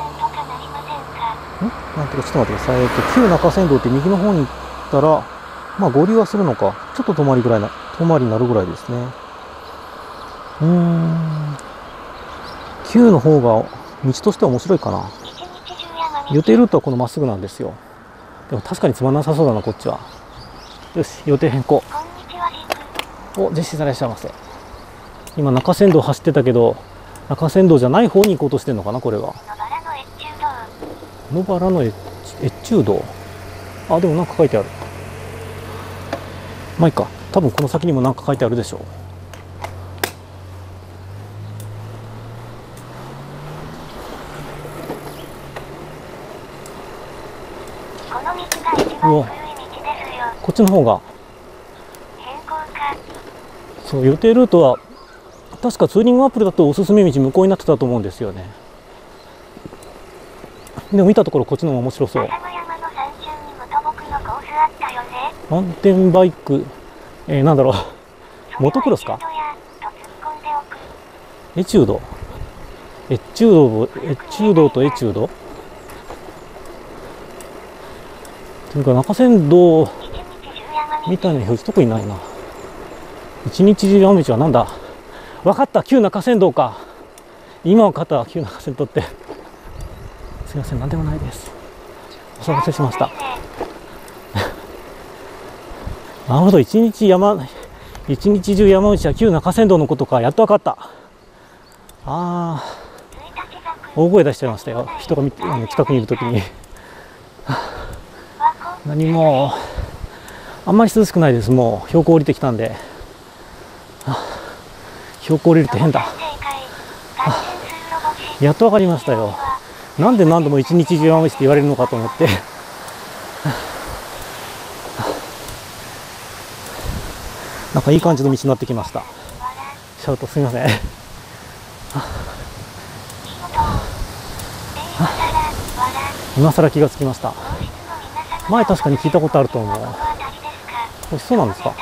Speaker 1: んなんていうかちょっと待ってください。えっと旧中山道って右の方に行ったらまあ合流はするのか。ちょっと止まりぐらいな止まりになるぐらいですね。うーん。旧の方が道としては面白いかな。予定ルートはこのまっすぐなんですよ。でも確かにつまんなさそうだなこっちは。よし予定変更。お実施されいらっしゃいませ。今中山道走ってたけど中山道じゃない方に行こうとしてるのかなこれは。野原の越中道。あでもなんか書いてある。まあいいか。多分この先にもなんか書いてあるでしょう。うわこっちの方がそう予定ルートは確かツーリングアプリだとおすすめ道向こうになってたと思うんですよね。でも見たところこっちの方が面白そう。マウンテンバイク、えー、なんだろうモトクロスか。エチュードエチュードエチュードとエチュードというか中山道みたいな表示特にないな。一日中山道はなんだ。分かった旧中山道か。今分かった旧中山道って。すいません何でもないです。お騒がせしました。なるほど一日山一日中山道は旧中山道のことか。やっと分かった。ああ大声出しちゃいましたよ人が見て近くにいるときに。何もあんまり涼しくないです。もう標高降りてきたんで。標高降りるって変だ。やっと分かりましたよ。なんで何度も一日中山道って言われるのかと思って。なんかいい感じの道になってきました。シャウトすみません。今更気がつきました。前確かに聞いたことあると思う。美味しそうなんですか。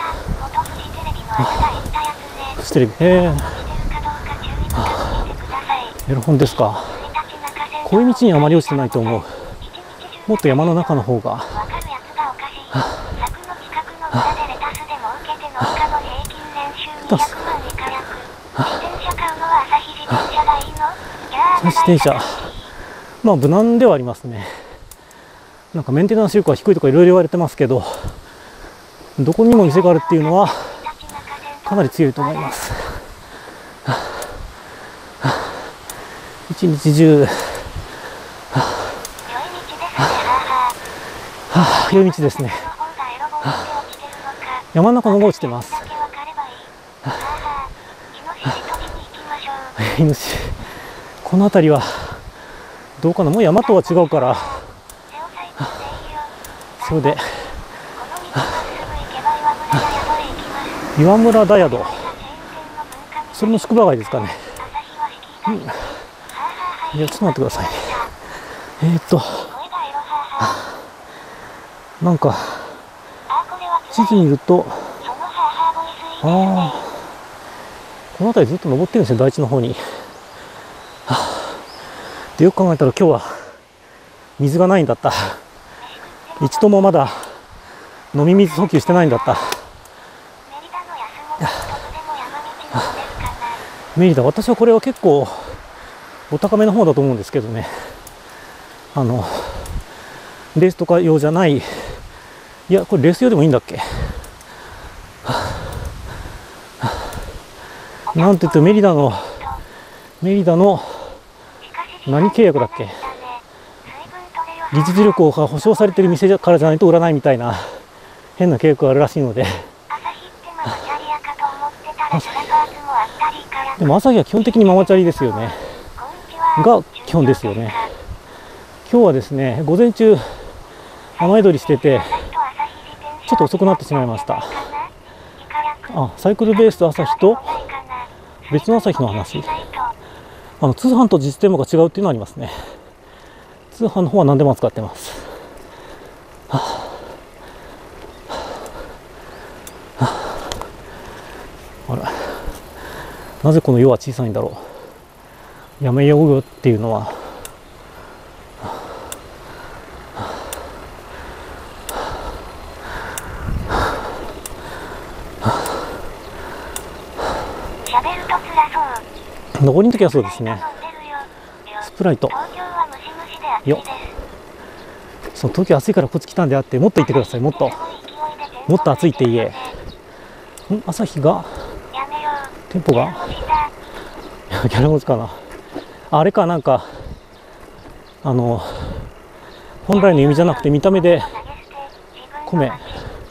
Speaker 1: フジテレビ。へえ。エロ本ですか。こういう道にあまり落ちてないと思う。もっと山の中の方が。自転車。まあ無難ではありますね。なんかメンテナンス力は低いとかいろいろ言われてますけど、どこにも店があるっていうのはかなり強いと思います。一日中、はあ、良い道ですね。はあ、山の中の方が落ちてます。はあ、イノシシ。この辺りはどうかな。もう山とは違うから。それで岩村ダ宿、それも宿場街ですかね。うん、いやちょっと待ってくださいね。えー、っとなんか地図見るとああこの辺りずっと登ってるんですよ、台地の方に。はあ、でよく考えたら今日は水がないんだった。一度もまだ飲み水補給してないんだった。メリダ、私はこれは結構お高めの方だと思うんですけどね、あのレースとか用じゃない、いやこれレース用でもいいんだっけ、なんて言ってメリダのメリダの何契約だっけ、技術力が保証されてる店からじゃないと売らないみたいな変な契約があるらしいので、でも朝日は基本的にママチャリですよねが基本ですよね。今日はですね午前中雨宿りしててちょっと遅くなってしまいました。あ、サイクルベース朝日と別の朝日の話、あの通販と実店舗が違うっていうのがありますね。通販の方は何でも扱ってます。はあはあ、あら、なぜこの世は小さいんだろう。やめようよっていうのは、上りの時はそうですね。スプライトよ、その東京暑いからこっち来たんであって、もっと言ってください。もっともっと暑いって言え。ん、朝日がテンポがギャラ文字かな、あれか、なんかあの本来の意味じゃなくて見た目で米、は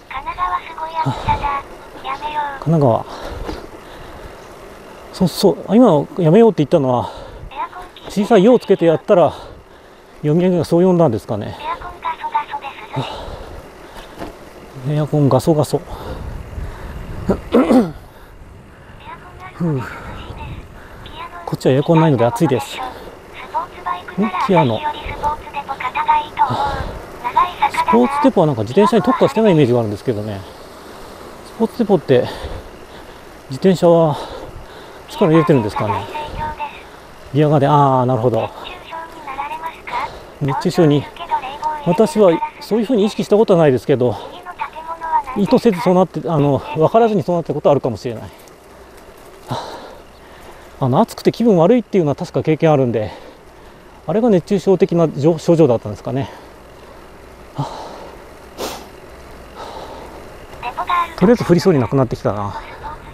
Speaker 1: 神奈川、そうそう、今やめようって言ったのは小さい「よ」をつけてやったら読み上げがそう読んだんですかね。エアコンガソガソふう、こっちはエアコンないので暑いです。ん、キアノスポーツデポはなんか自転車に特化してないイメージがあるんですけどね。スポーツデポって自転車は力入れてるんですかね。ギアガーデン、ああなるほど。熱中症に、私はそういうふうに意識したことはないですけど、意図せずそうなって、あの分からずにそうなったことはあるかもしれない。あの暑くて気分悪いっていうのは確か経験あるんで、あれが熱中症的な症状だったんですかね。とりあえず降りそうになくなってきたな。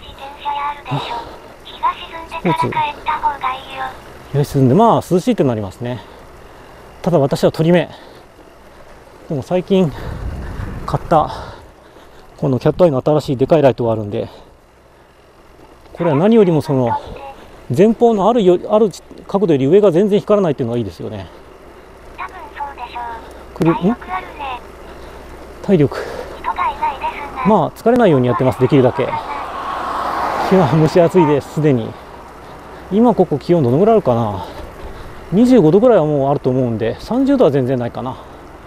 Speaker 1: スポーツよし、進んで、まあ涼しいってなりますね。ただ私は鳥目でも最近買ったこのキャットアイの新しいでかいライトがあるんで、これは何よりもその前方のあるよある角度より上が全然光らないっていうのがいいですよね。くるん体力、まあ疲れないようにやってます、できるだけ。日は蒸し暑いです、すでに。今ここ気温どのぐらいあるかな、にじゅうごどぐらいはもうあると思うんで、さんじゅうどは全然ないかな。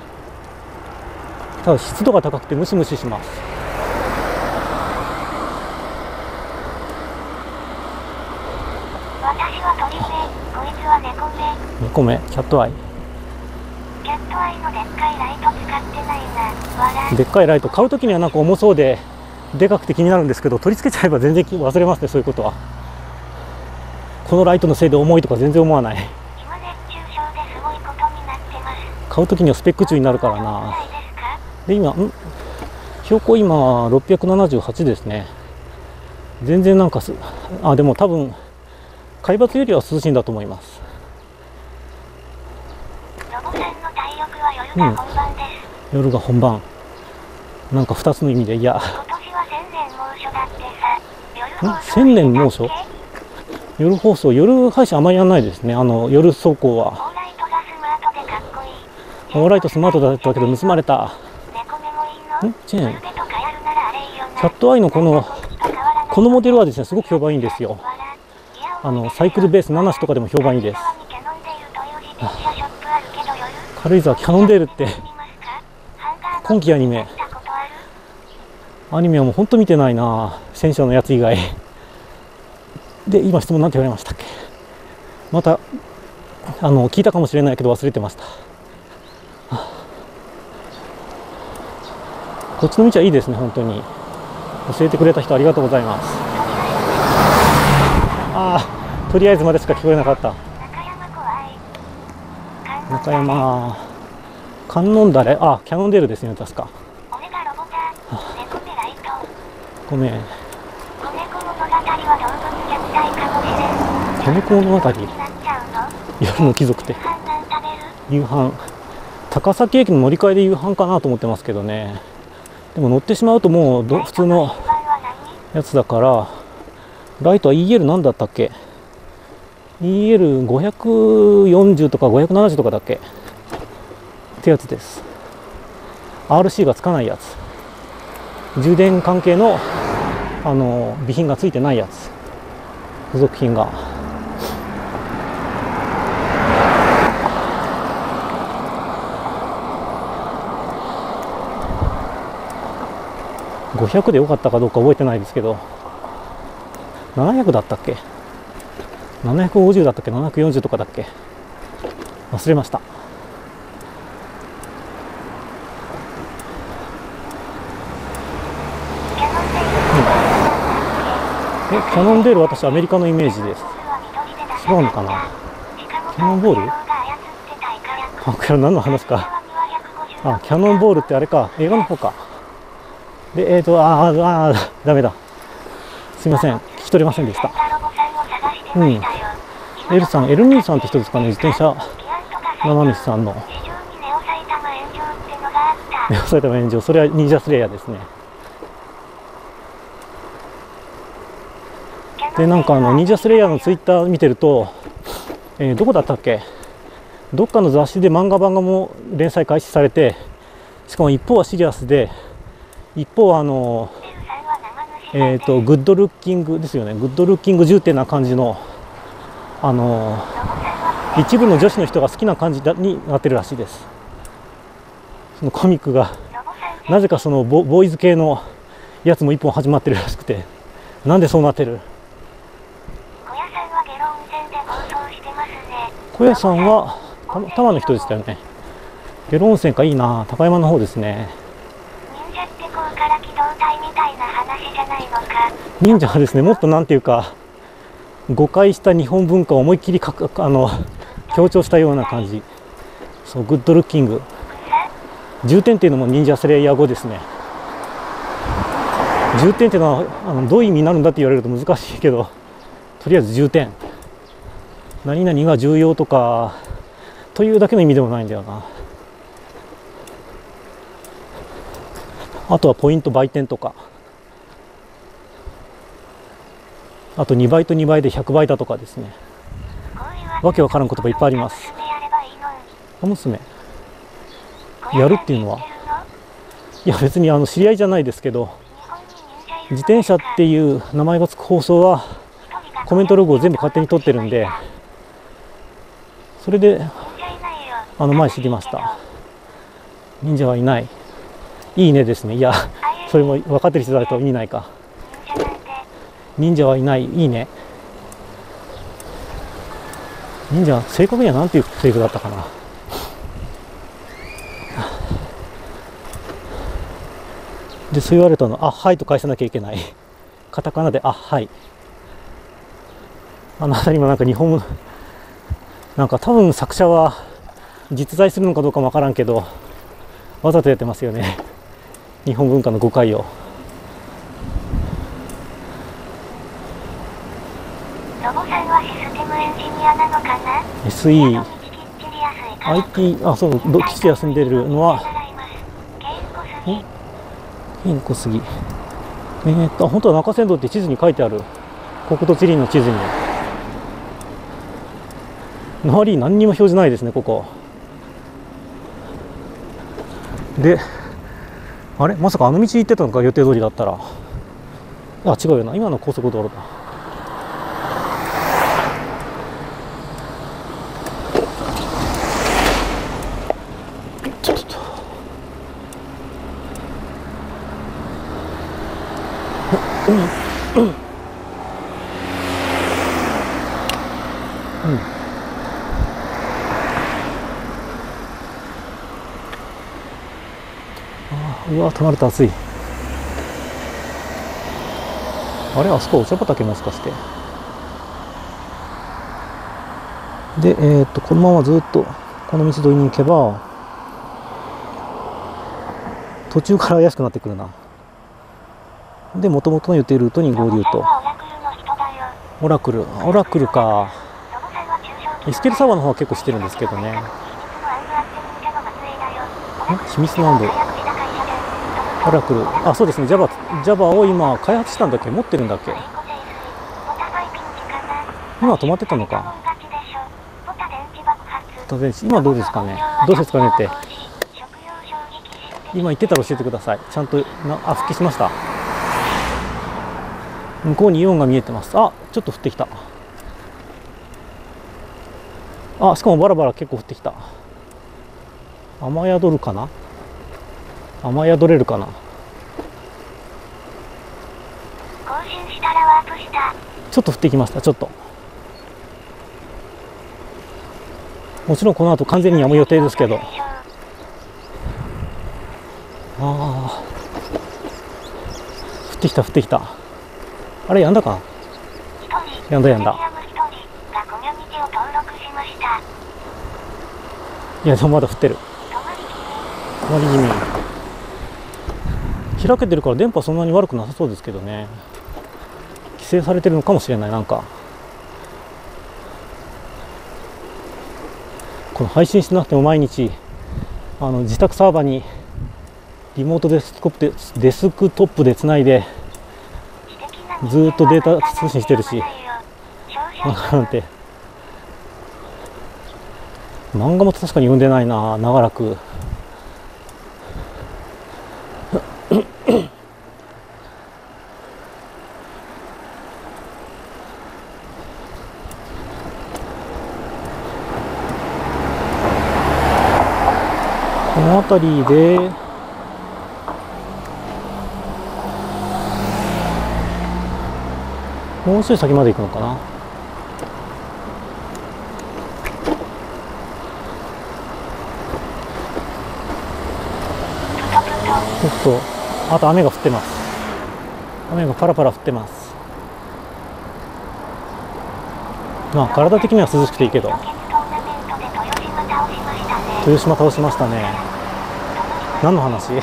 Speaker 1: ただ湿度が高くてムシムシします。
Speaker 2: 私は鳥目、こいつは猫目。
Speaker 1: 猫目、キャットアイ。
Speaker 2: キャットアイのでっかいライト使ってないな。笑い。
Speaker 1: でっかいライト買うときにはなんか重そうででかくて気になるんですけど、取り付けちゃえば全然忘れますね、そういうことは。このライトのせいで重いとか全然思わない。
Speaker 2: 今熱中症ですごいことになってます。
Speaker 1: 買うときにはスペック中になるからな。で今ん標高今ろっぴゃくななじゅうはちですね。全然なんかすあでも多分海抜よりは涼しいんだと思います。
Speaker 2: ロボさんの体力は夜が本番です、
Speaker 1: うん、夜が本番、なんかふたつの意味で、いや
Speaker 2: 今年は千年猛暑だってさ。夜放送
Speaker 1: 千年猛暑、夜放送、夜配信あまりやらないですね。あの夜走行は。
Speaker 2: オーライトがスマートでかっこいい。
Speaker 1: オーライトスマートだったけど盗まれた。
Speaker 2: 猫目もいいの？
Speaker 1: んチェーン
Speaker 2: ブルベとかやるならあれいいよな。
Speaker 1: キャットアイのこのこのモデルはですねすごく評判いいんですよ。あのサイクルベースななしとかでも評判いいです。軽井沢キャノンデールって今期アニメアニメはもう本当見てないな、戦車のやつ以外で。今質問なんて言われましたっけ、またあの聞いたかもしれないけど忘れてました。こっちの道はいいですね、本当に。教えてくれた人ありがとうございます。ああ、とりあえずまでしか聞こえなかった。 中山観音だれ、あ、キャノンデールですね、確か。
Speaker 2: 俺がロボター、猫でライト。
Speaker 1: ごめん。
Speaker 2: 子猫物語は動物虐待かもしれん。
Speaker 1: 子猫物語、
Speaker 2: になっちゃうの？
Speaker 1: 夜の貴族って
Speaker 2: 飯なん食べる？
Speaker 1: 夕飯、高崎駅の乗り換えで夕飯かなと思ってますけどね。でも乗ってしまうともうど普通の
Speaker 2: ライトの順番は何？
Speaker 1: やつだから、ライトは イーエル なんだったっけ？ イーエルごひゃくよんじゅう とかごひゃくななじゅうとかだっけってやつです。 アールシー がつかないやつ、充電関係のあの備品がついてないやつ、付属品が。ごひゃくでよかったかどうか覚えてないですけど、ななひゃくだったっけ、ななひゃくごじゅうだったっけ、ななひゃくよんじゅうとかだっけ、忘れました。え、キャノンデール、私アメリカのイメージです。違うのかな。キャノンボール、あ、これ何の話か。あ、キャノンボールってあれか、映画の方か。で、えーと、あーあー、ダメだ。すいません、聞き取れませんでした。うん。エルさん、エル兄さんって人ですかね、自転車生主さんの。ネオ埼玉炎上、それは忍者スレイヤーですね。で、なんかあの忍者スレイヤーのツイッター見てると、えー、どこだったっけ、どっかの雑誌で漫画版がもう連載開始されて、しかも一方はシリアスで、一方はあのえーとグッドルッキングですよね、グッドルッキング重点な感じの、あのー、一部の女子の人が好きな感じだになってるらしいです。そのコミックがなぜかその ボ, ボーイズ系のやつも一本始まってるらしくて、なんでそうなってる。小屋さんは多摩の人でしたよね。下呂温泉か、いいな、高山の方ですね。
Speaker 2: 忍者ってこうから機動隊みたいな話じゃないのか。
Speaker 1: 忍者はですね、もっとなんていうか誤解した日本文化を思いっきりかあの強調したような感じ。そう、グッドルッキング、重点っていうのも忍者スレイヤー語ですね。重点っていうのはあのどういう意味になるんだって言われると難しいけど、とりあえず重点、何々が重要とかというだけの意味でもないんだよな。あとはポイント売店とか、あとにばいとにばいでひゃくばいだとかですね。わけわからん言葉いっぱいあります。小娘やるっていうのは、いや別にあの知り合いじゃないですけど、自転車っていう名前がつく放送はコメントログを全部勝手に取ってるんで、それであの前知りました。忍者はいない、いいねですね。いやそれも分かってる人だと意味ないか。忍者はいない、いいね。忍者、正確には何ていうセリフだったかな。でそう言われたの、あはいと返さなきゃいけない。カタカナであはい。あの辺りもなんか日本、なんか多分作者は実在するのかどうかもわからんけど、わざとやってますよね、日本文化の誤解を。
Speaker 2: ロボさんはシステムエンジニアなのかな。
Speaker 1: エスイー、アイティー、あ、そう、どっちで休んでるのは、えいい小杉。えー、っと、本当は中山道って地図に書いてある。国土地理院の地図に。周り何にも表示ないですね、ここ。で、あれまさかあの道行ってたのか、予定通りだったら。あ、違うよな。今の高速道路だ。ちょっと。うん。うん。うん。うわ、止まると暑い。あれ、あそこお茶畑もしかして。で、えっとこのままずっとこの道沿いに行けば途中から怪しくなってくるな。でもともとの予定ルートに合流と。オラクル、オラクルか。エスケルサワーの方は結構してるんですけどね。ん秘密の暗部。オラクル、あ、そうですね。Java、Java を今開発したんだっけ、持ってるんだっけ。今止まってたのか。今どうですかね。どうですかねって。今言ってたら教えてください。ちゃんとな、あ、復帰しました。向こうにイオンが見えてます。あ、ちょっと降ってきた。あ、しかもバラバラ結構降ってきた。雨宿るかな。雨宿れるかな。ちょっと降ってきました。ちょっと。もちろんこの後完全に止む予定ですけど。ああ。降ってきた降ってきた。あれやんだか。やんだやんだ。いやでもまだ降ってる。止まり気味。開けてるから電波そんなに悪くなさそうですけどね。規制されてるのかもしれない。なんかこの配信しなくても毎日あの自宅サーバーにリモートデスクトップでデスクトップでつないでずーっとデータ通信してるし、なんて漫画も確かに読んでないな、長らく。この辺りでもう少し先まで行くのかな。ちょっとあと雨が降ってます。雨がパラパラ降ってます。まあ体的には涼しくていいけど。豊島倒しましたね。何の話？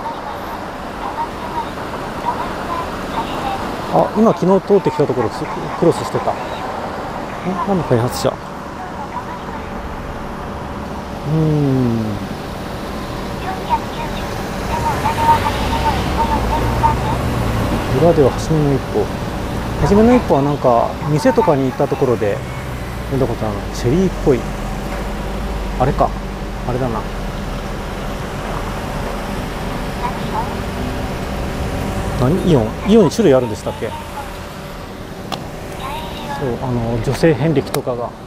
Speaker 1: あ、今昨日通ってきたところクロスしてた。ん？何の開発者？うーん。裏では初めの一歩。初めの一歩はなんか店とかに行ったところで見たことあるチェリーっぽい。あれか。あれだな。何？イオン？イオンに種類あるんでしたっけ？そう、あの女性遍歴とかが。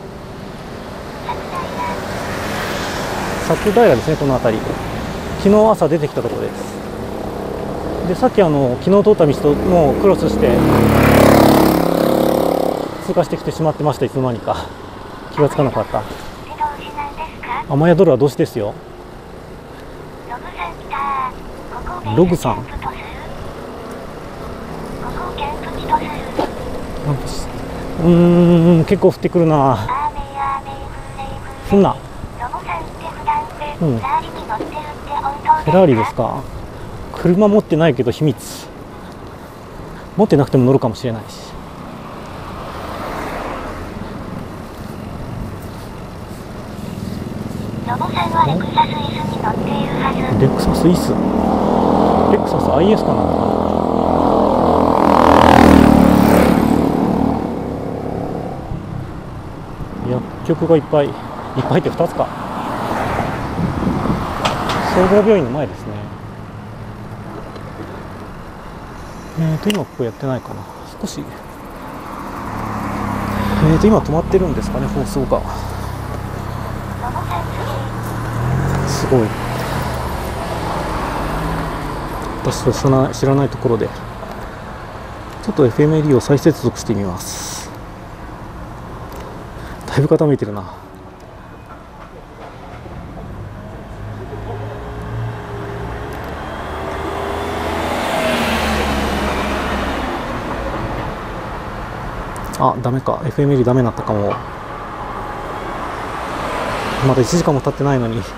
Speaker 1: 佐久平ですね、この辺り。昨日朝出てきたところです。で、さっきあの昨日通った道ともうクロスして通過してきてしまってました。いつの間にか気がつかなかった。雨宿るは動詞ですよ。ログさん。うーん、結構降ってくるな。降んな。うん。フェラーリですか。車持ってないけど秘密。持ってなくても乗るかもしれないし。レクサスイス。レクサス アイエス かな。薬局がいっぱいいっぱいってふたつか。総合病院の前ですね。えーと今ここやってないかな。少しえーと今止まってるんですかね、放送が。すごい。私は知らない、知らないところでちょっと エフエムエルイー を再接続してみます。だいぶ傾いてるな。あ、ダメか。 エフエムエルイー ダメになったかも。 まだいちじかんも経ってないのに。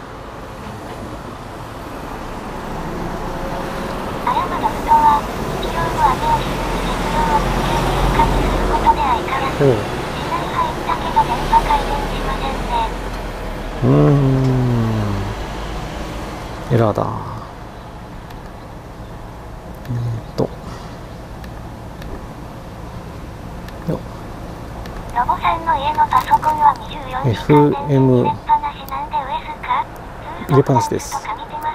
Speaker 2: アヤマドフトは気量の上げをし熱量を急に加にすることで相変わらず
Speaker 1: おう。
Speaker 2: 市内入ったけど電波改善しませんね。
Speaker 1: うーん。エラーだ。えーっと。よ
Speaker 2: ロボさんの家のパソコンはにじゅうよじかん電源入れっぱなしなんでウエスか？
Speaker 1: 入れっぱなしです。
Speaker 2: ツールドフランスとか見てます？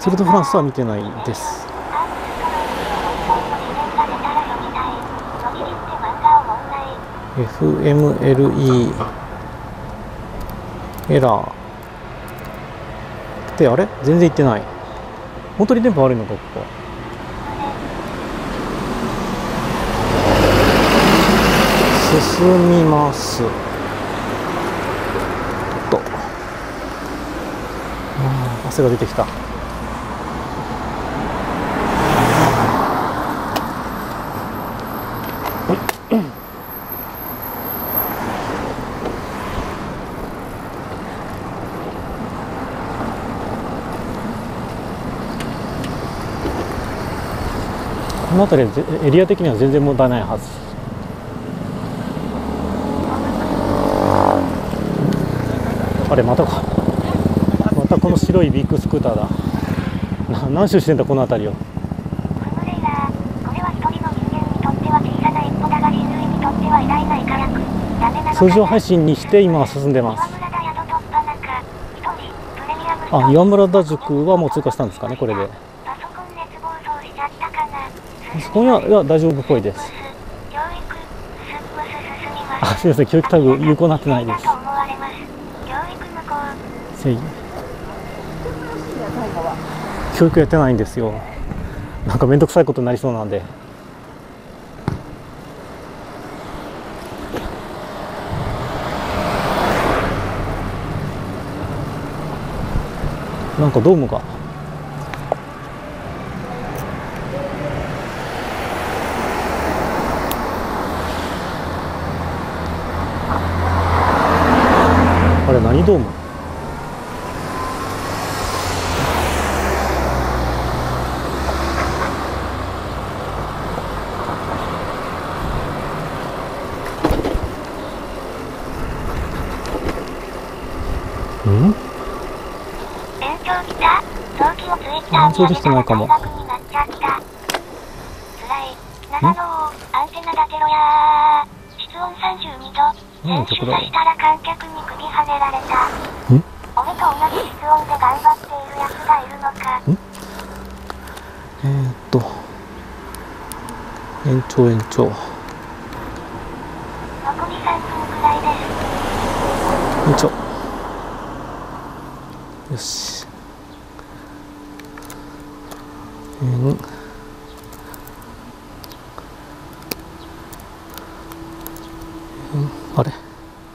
Speaker 1: ツール・ド・フランスは見てないです。
Speaker 2: アームストロングの本当の自伝が出たら読みたい。のぎりって漫画をもんない。
Speaker 1: エフエムエルイー エラーってあれ全然いってない。本当に電波悪いのかここ。進みますと、あー汗が出てきた。この辺りはエリア的には全然問題ないはず。あれまたか、またこの白いビッグスクーターだ。な何周してんだこの辺りを。
Speaker 2: フムレイラー、これは一人の人間にとっては小さな一歩だが人類にとっては偉大な快楽。ダメなのかな。
Speaker 1: 通常配信にして今は進んでます。
Speaker 2: 岩村田宿突破中、一人プレミアムストーリー
Speaker 1: あ、岩村田塾はもう通過したんですかねこれで。
Speaker 2: パソコン熱暴走しちゃったかな。
Speaker 1: パソコンはいや大丈夫っぽいです。
Speaker 2: 教育、スムス進みます。
Speaker 1: あ、すみません、教育タグ有効になってないです。
Speaker 2: だと思われます。教育無効。
Speaker 1: せい教育やってないんですよ。なんかめんどくさいことになりそうなんで。なんかドームが。あれ何ドーム？うん？
Speaker 2: 延長来た。早期をツイッター
Speaker 1: 延長できてないかも。
Speaker 2: になっちゃった。つらい。長野アンテナ立てろやー。室温さんじゅうにど。
Speaker 1: 何の
Speaker 2: 選手
Speaker 1: 曲だろう。
Speaker 2: さしたら観客に首はねられた。
Speaker 1: ん？
Speaker 2: 俺と同じ室温で頑張っているやつがいるのか。
Speaker 1: えーっと延長延長
Speaker 2: 残りさんぷんくらいです。
Speaker 1: 延長。よし。えー、あれ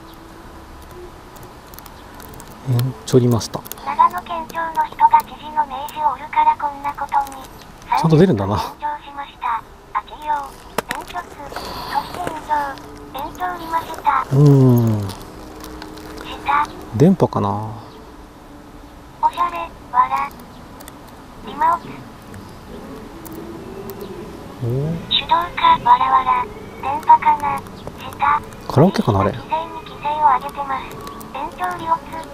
Speaker 1: 延長りました。
Speaker 2: 長野県庁の人が知事の名刺を売るからこんなことに。
Speaker 1: ちゃんと出るんだな。
Speaker 2: 延長しました。あちよ延長そして延長延長りました。
Speaker 1: うーん
Speaker 2: した
Speaker 1: 電波かな。
Speaker 2: おしゃれわらリマオツ
Speaker 1: おー
Speaker 2: 手動かわらわら電波かなした
Speaker 1: カラオケかなあれ。
Speaker 2: 規制に規制を上げてます。延長利オツ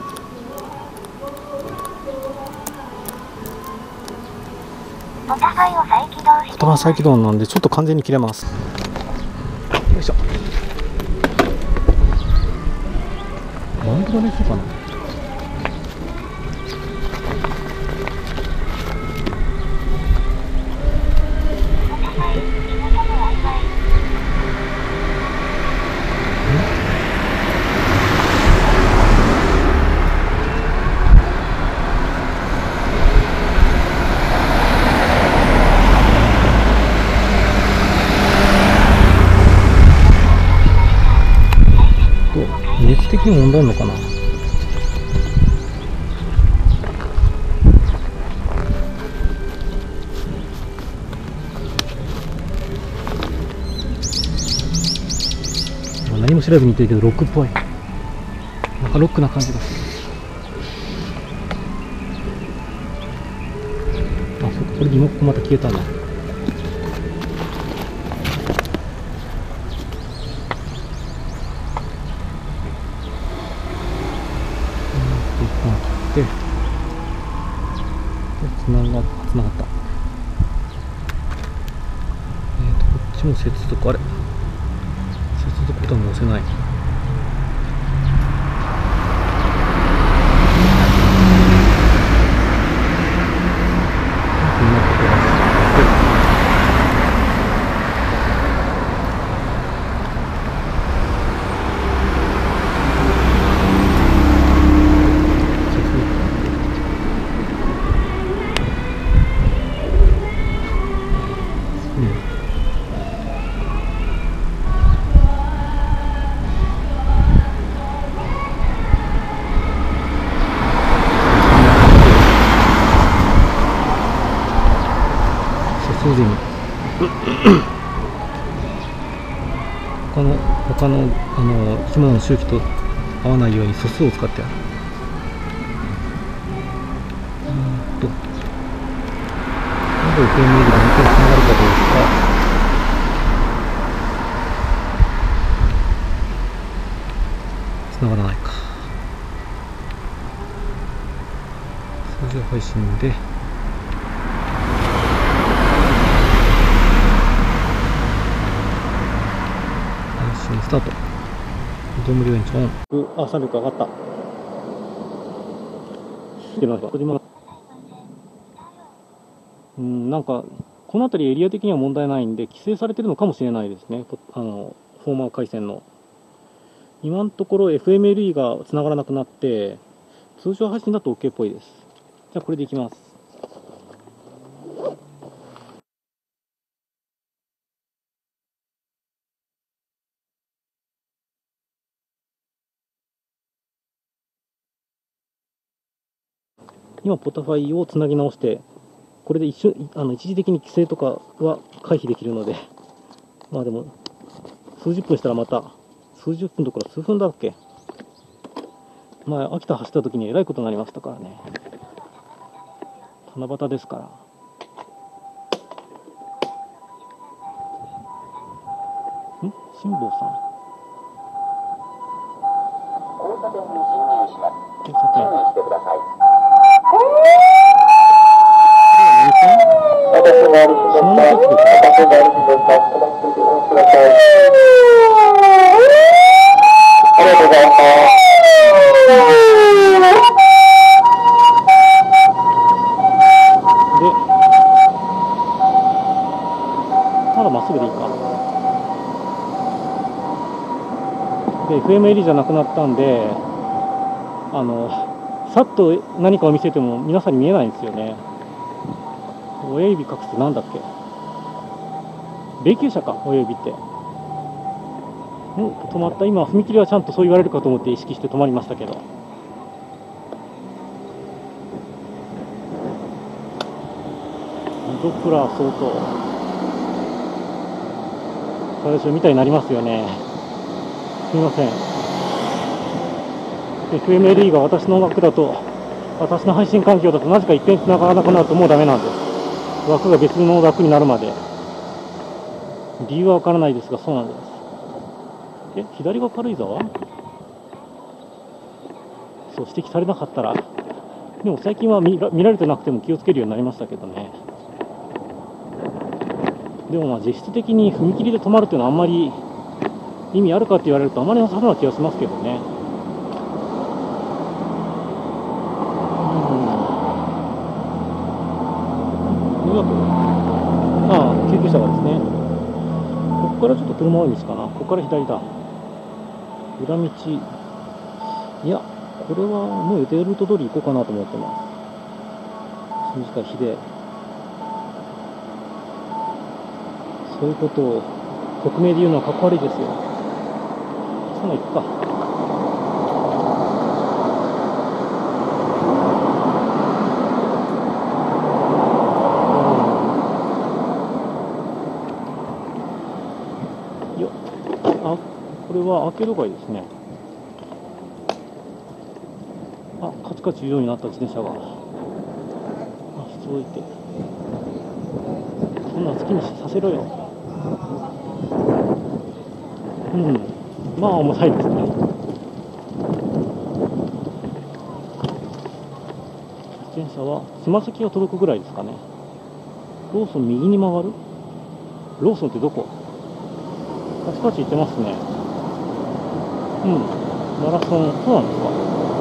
Speaker 2: ポタファイを再起動して
Speaker 1: ポタファイ再起動なんでちょっと完全に切れます。よいしょ。マウントが練習かな。
Speaker 2: ポタファイ地元の Wi-Fi
Speaker 1: 熱的に問題あるのかな。何も調べに行ってるけどロックっぽい。 なんかロックな感じがする。あ、そっか、これリモコンまた消えたな。で、つなが、つながった。えっと、こっちも接続、あれ接続ボタンも押せない。こんなことがあってそうで他の他のあの生き物の周期と合わないように素数を使ってある。うんとなんで エフエムエル が本当につながるかどうか。つながらないか。通常配信でスタート。移動無料延長オン。あ、さんびゃく上がった。出ました。うん、なんかこの辺りエリア的には問題ないんで規制されてるのかもしれないですね。あのフォーマー回線の今のところ エフエムエルイー がつながらなくなって通常配信だと OK っぽいです。じゃあこれでいきます。今ポタファイをつなぎ直して、これで一瞬あの一時的に規制とかは回避できるので、まあでも数十分したらまた数十分どころ数分だっけ、前秋田走った時にえらいことになりましたからね。七夕ですから。ん辛坊さん、
Speaker 5: 交差点に進入します。
Speaker 1: 交差点
Speaker 5: 注意してください。
Speaker 1: 私のありしました。私のありしました。お待ちください。ありがとうございます。で、まだまっすぐでいいか。で、エフエムエルイー じゃなくなったんで、あの、さっと何かを見せても皆さんに見えないんですよね。親指隠すとなんだっけ、霊柩車か、親指って。ん止まった。今踏切はちゃんとそう言われるかと思って意識して止まりましたけど、ドップラー相当最初みたいになりますよね。すみません。 エフエムエルイー が私の音楽だと、私の配信環境だとなぜか一遍つながらなくなるともうダメなんです。枠が別の枠になるまで。理由はわからないですがそうなんです。え、左が軽井沢？そう指摘されなかったら。でも最近は 見ら, 見られてなくても気をつけるようになりましたけどね。でもまあ実質的に踏切で止まるっていうのはあんまり意味あるかって言われるとあまりなさそうな気がしますけどね。ああ、救急車がですね。ここからちょっと車多い道かな。ここから左だ。裏道。いや、これはもう予定ルート通り行こうかなと思ってます。短い日で。そういうことを匿名で言うのはかっこ悪いですよ。そんな行くか。これは明け戸街ですね。 カチカチ言うようになった自転車が。あ、人置いて。そんな好きにさせろよ。うん。まあ重たいですね。自転車はつま先が届くぐらいですかね。ローソン右に曲がる？ローソンってどこ？カチカチ言ってますね。うん。マラソン、そうなんですか。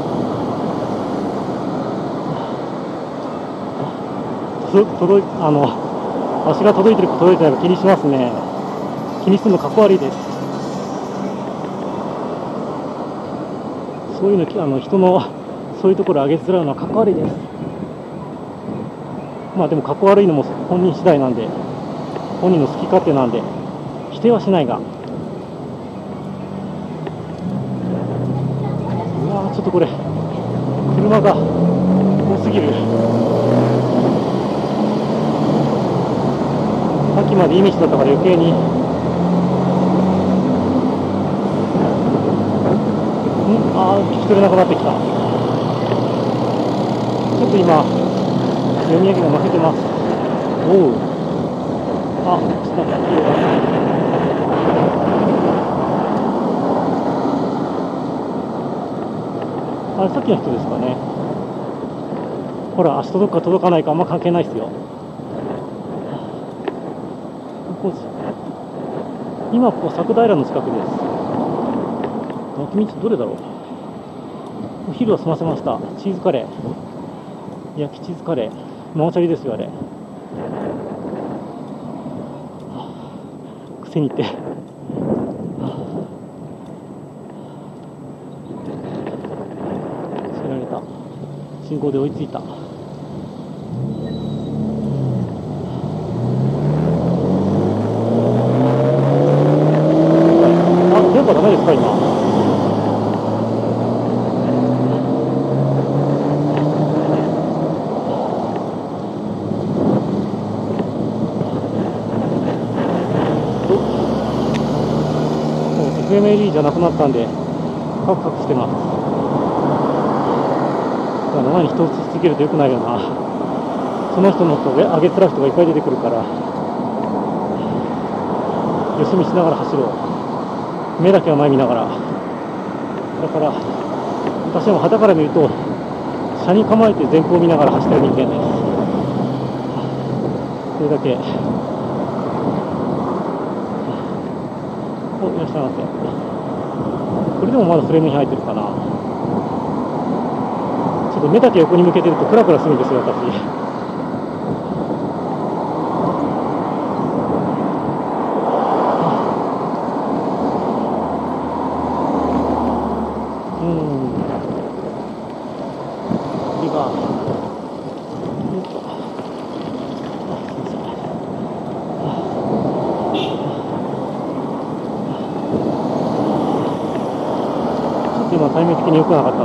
Speaker 1: 届い、あの、足が届いてるか届いてないか気にしますね。気にするのかっこ悪いです。そういうの、あの人のそういうところ上げづらいのはかっこ悪いです。まあでもかっこ悪いのも本人次第なんで、本人の好き勝手なんで否定はしないが、うわーちょっとこれ車が多すぎる。さっきまでいい道だったから余計に。んあー聞き取れなくなってきた。ちょっと今読み上げが負けてます。おう、あ、ちょっと待って、あれさっきの人ですかね。ほら足届くか届かないかあんま関係ないですよ。今ここ佐久平の近くです。脇道どれだろう。お昼は済ませました。チーズカレー、焼きチーズカレー、ママチャリですよあれ。癖に入ってつけられた。信号で追いついた。あ、電波ダメですか今。エフエムエルイー じゃなくなったんでカクカクしてます。前に人を打ち続けるとよくないよな。その人の人上げづらい人がいっぱい出てくるから、よそ見しながら走ろう。目だけは前見ながら。だから私は旗から見ると車に構えて前方を見ながら走ってる人間です。それだけ。お、いらっしゃいませ。これでもまだフレームに入ってるかな。ちょっと目だけ横に向けてるとクラクラするんですよ私。うん、リバー。今タイミング的に良くなかったな。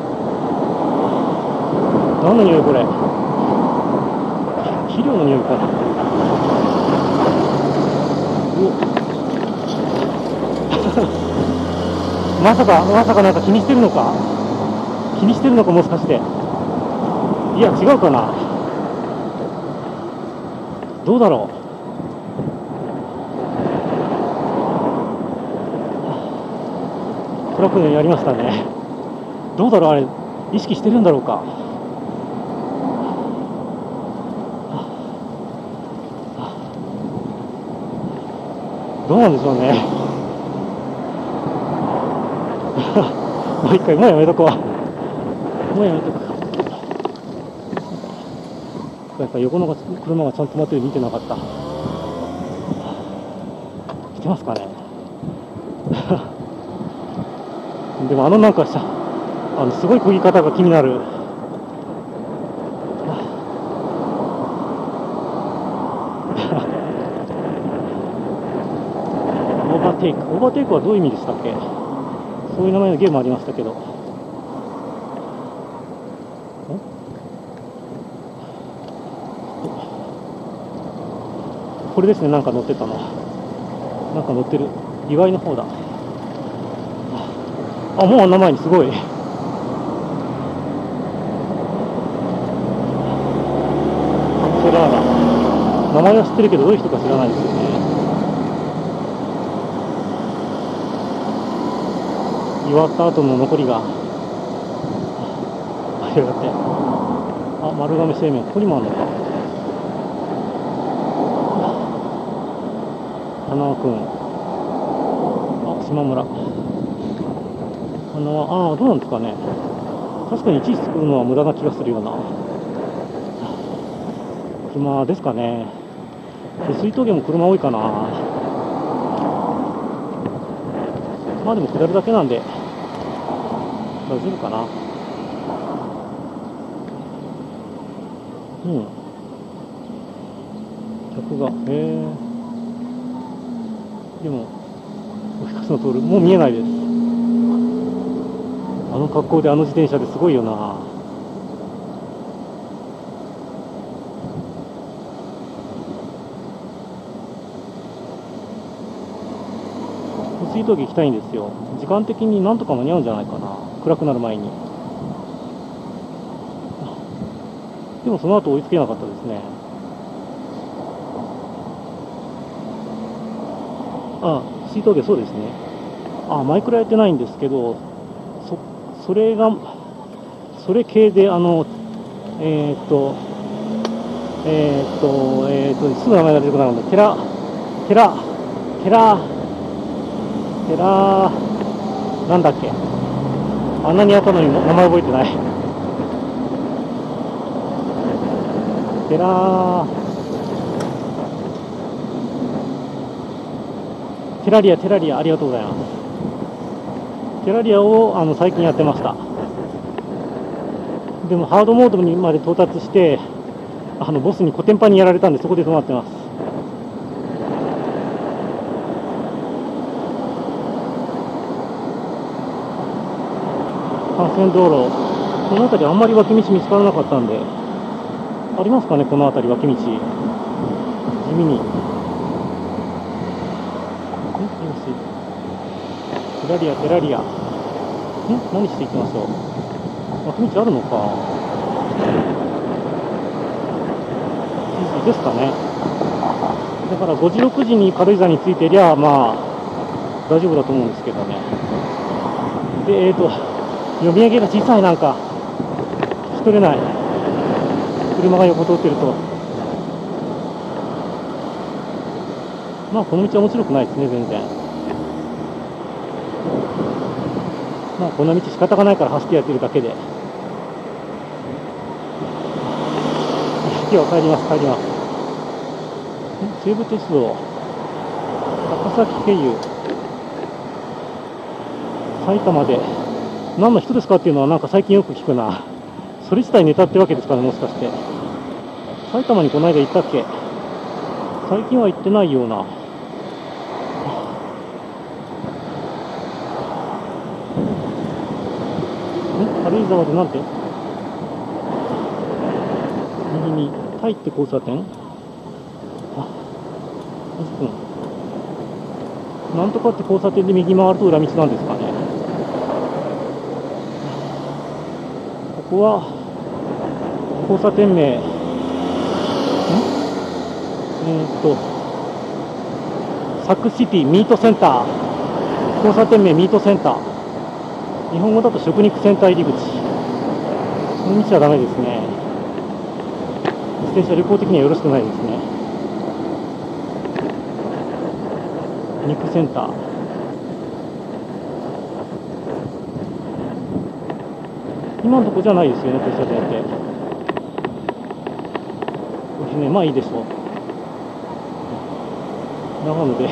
Speaker 1: 何の匂いこれ。肥料の匂いかな。まさかまさかなんか気にしてるのか。気にしてるのかもしかして。いや違うかな。どうだろう。トラックのようにやりましたね。どうだろうあれ、意識してるんだろうか。どうなんでしょうね。もう一回、もうやめとこう。もうやめとこう。やっぱ横の車がちゃんと止まってる見てなかった。来てますかね。でもあのなんかさ、あのすごい漕ぎ方が気になる。オーバーテイク、オーバーテイクはどういう意味でしたっけ。そういう名前のゲームありましたけど。これですね、なんか乗ってたの。なんか乗ってる。岩井の方だ。あ、もうあんな前にすごい。 名前は知ってるけどどういう人か知らないですよね。祝った後の残りが、あ、あれだって、あ、丸亀製麺、ここにもあるのか。花輪くん、あ、島村。花輪、ああ、どうなんですかね。確かにいちいち作るのは無駄な気がするような。車ですかね。で水峠も車多いかな。まあでも下るだけなんで大丈夫かな。うん。客が、へえ。でも、おかしの通る、もう見えないです。あの格好であの自転車ですごいよな。水峠行きたいんですよ。時間的になんとか間に合うんじゃないかな。暗くなる前に。でもその後追いつけなかったですね。あ、水峠そうですね。あ、マイクラやってないんですけど、そ、それが、それ系で、あの、えー、っと、えー、っと、えー、っと、すぐ名前が出てこないので、テラ、テラ、テラ、テラ、なんだっけ。あんなにやったのに名前覚えてない。テラ、テラリア、テラリア、ありがとうございます。テラリアをあの最近やってました。でもハードモードにまで到達して、あのボスにコテンパンにやられたんで、そこで止まってます。幹線道路、この辺りあんまり脇道見つからなかったんで、ありますかね、この辺り脇道。地味に。テラリア、テラリア。ん何していきましょう。脇道あるのか。いちじですかね。だからごじ、ろくじに軽井沢に着いてりゃ、まあ、大丈夫だと思うんですけどね。で、えっと、読み上げが小さい、なんか、聞き取れない。車が横通ってると。まあ、この道は面白くないですね、全然。まあ、この道仕方がないから走ってやってるだけで。今日は帰ります、帰ります。西武鉄道、高崎経由、埼玉で、何の人ですかっていうのはなんか最近よく聞くな。それ自体ネタってわけですかね、もしかして。埼玉にこの間行ったっけ？最近は行ってないような。ん？軽井沢でなんて？右に、入って交差点？あ、にじゅっぷん。なんとかって交差点で右回ると裏道なんですかね。ここは、交差点名、ん？えー、っと、サクシティミートセンター。交差点名ミートセンター。日本語だと食肉センター入り口。この道はダメですね。自転車旅行的にはよろしくないですね。肉センター。今のとこじゃないですよね、交差点って。これね、まあいいでしょう。長野で、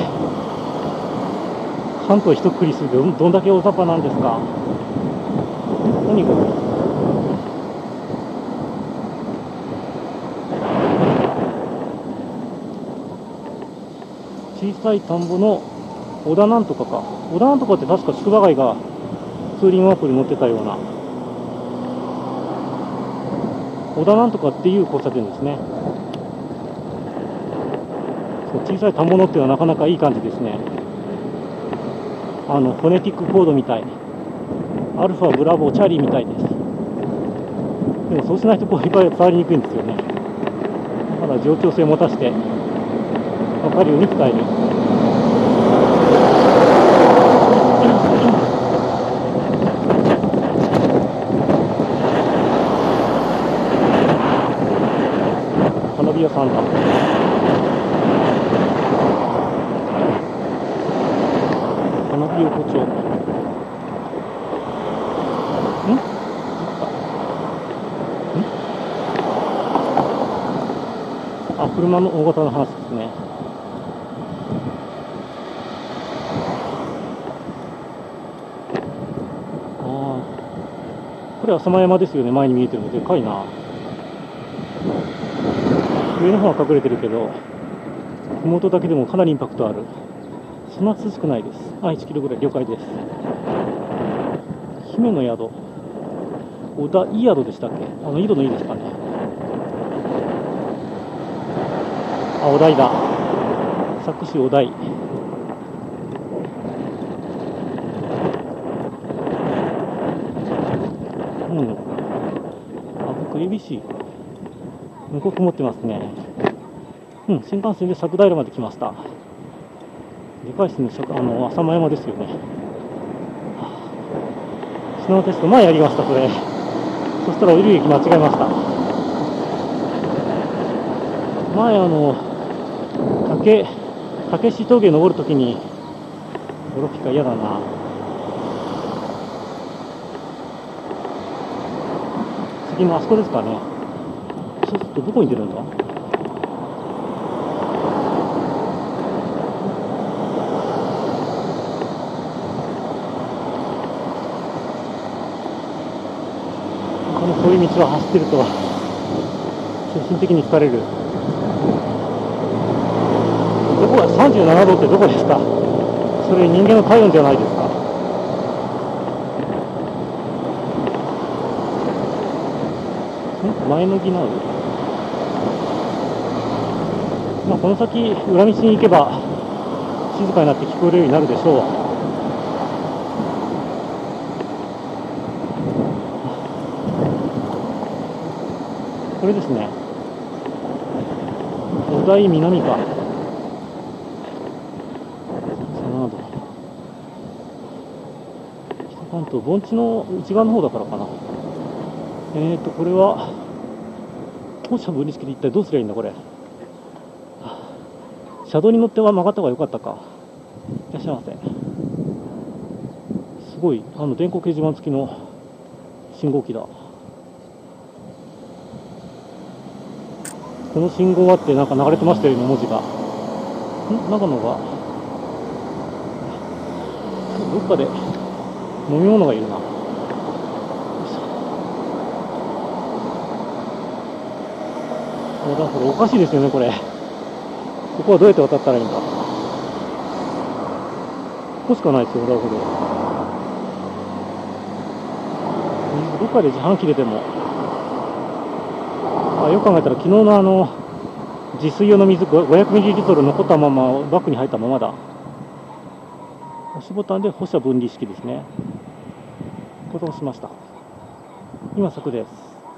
Speaker 1: 関東一括りするとどんだけ大雑把なんですか。何これ。小さい田んぼの小田なんとかか。小田なんとかって確か宿場街がツーリングアプリに載ってたような。小田なんとかっていう交差点ですね。そう小さい田んぼのっていうのはなかなかいい感じですね。あのフォネティックコードみたい。アルファ、ブラボー、チャーリーみたいです。でもそうしないとこういっぱい伝わりにくいんですよね。だからだ冗長性を持たせて分かるように伝える。花火屋さんだ。花火横丁。ん？ん？あ、車の大型の話ですね。ああ、これ浅間山ですよね。前に見えてるのでかいな。上の方は隠れてるけど、麓だけでもかなりインパクトある。そんな涼しくないです。あ、いちキロぐらい、了解です。姫の宿。小田いい宿でしたっけ？あの井戸のいいですかね。あ、お台だ。佐久市お台。うん。あ、僕 エービーシー。向こう曇ってますね。うん、新幹線で佐久平まで来ました。でかいですね、あの浅間山ですよね。スノーテスト前やりました、それ。そしたら降りる駅間違えました。前、あの、竹、竹石峠登るときに、ドロピカ嫌だな。次もあそこですかね。そうするとどこに出るんだ？そういう道は走ってると精神的に疲れる。どこがさんじゅうななどってどこですか？それ人間の体温じゃないですか？ん？前の木なの？まあこの先裏道に行けば静かになって聞こえるようになるでしょう。これですね。お台南か。北関東、盆地の内側の方だからかな。えーと、これは、当社分離式で一体どうすりゃいいんだ、これ。車道に乗っては曲がった方が良かったか。いらっしゃいませ。すごい、あの、電光掲示板付きの信号機だ。この信号はってなんか流れてましたよね、文字が。ん？長野が、どっかで飲み物がいるな。横断歩道おかしいですよね、これ。ここはどうやって渡ったらいいんだ。ここしかないですよ、横断歩道。どっかで自販機出ても。あ、よく考えたら昨日のあの自炊用の水ごひゃくミリリットル残ったままバッグに入ったままだ。押しボタンで歩車分離式ですね。これを押しました。今柵です。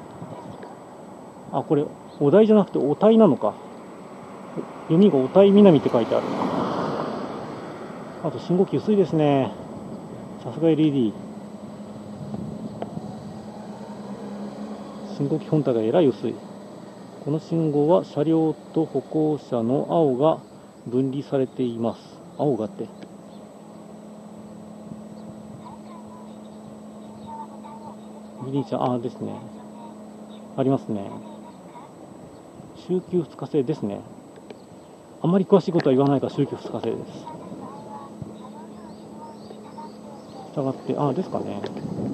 Speaker 1: あ、これお台じゃなくてお台なのか。読みがお台南って書いてある。あと信号機薄いですね。さすが エルイーディー。信号機本体がえらい薄い。この信号は車両と歩行者の青が分離されています。青があって。グリーン車、ああですね。ありますね。週休ふつか制ですね。あんまり詳しいことは言わないから週休ふつか制です。したがって、ああですかね。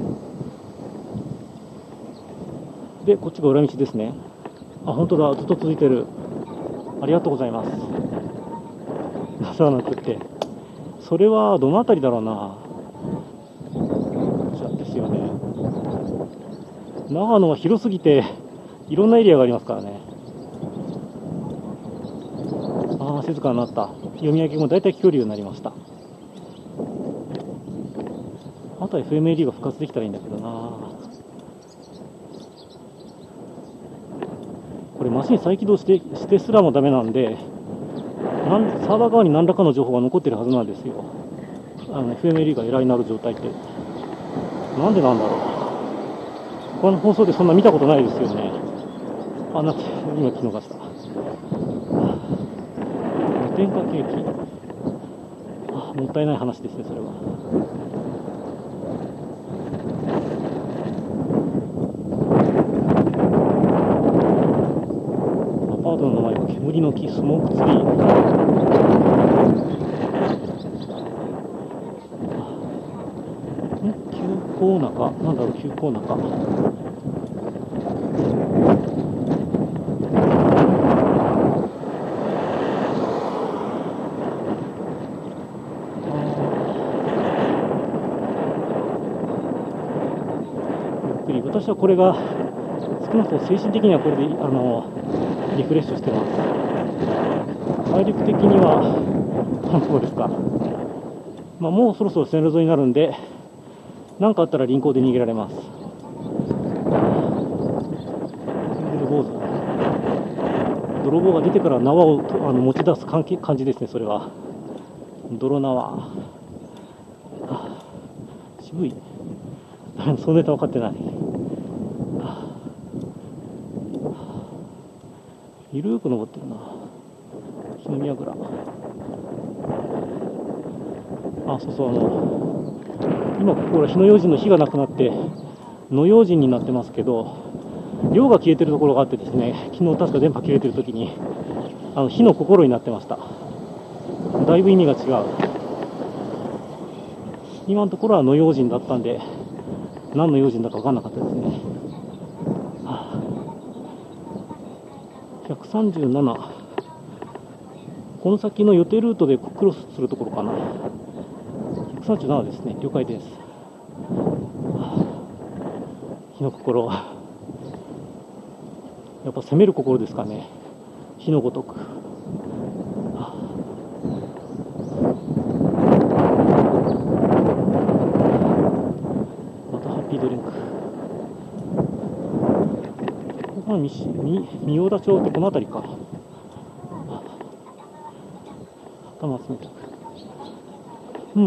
Speaker 1: で、こっちが裏道ですね。あ、本当だ、ずっと続いてる。ありがとうございます。なさなくて。それはどのあたりだろうな。こちらですよね。長野は広すぎて、いろんなエリアがありますからね。ああ、静かになった。読み上げもだいたい聞こえるようになりました。あとは エフエムエーディー が復活できたらいいんだけどな。 これマシン再起動してしてすらもダメなんで、なんサーバー側に何らかの情報が残ってるはずなんですよ。あの エフエムエルイー がエラーになる状態って。なんでなんだろう。他の放送でそんな見たことないですよね。あ、なって、今聞き逃した。無添加ケーキ。あ、もったいない話ですね、それは。アパートの名前は煙の木スモークツリー。ん急行中なんだろう、急行中。私はこれが少なくとも精神的にはこれであのリフレッシュしてます。体力的にはどうですか。まあ、もうそろそろ線路沿いになるんで、何かあったら輪行で逃げられます。泥棒が出てから縄をあの持ち出す感じですね、それは。泥縄。渋い。そのネタ分かってない。ゆるーく登ってるな。日の宮蔵。あ、そうそう、あの、今ここは火の用心の火がなくなって、野用心になってますけど、量が消えてるところがあってですね、昨日確か電波切れてる時に、あの火の心になってました。だいぶ意味が違う。今のところは野用心だったんで、何の用心だか分かんなかったですね。ひゃくさんじゅうなな、この先の予定ルートでクロスするところかな。ひゃくさんじゅうななですね、了解です。火の心、やっぱ攻める心ですかね、火のごとく。またハッピードリンク。三代田町ってこの辺りか。頭集めてく。うん。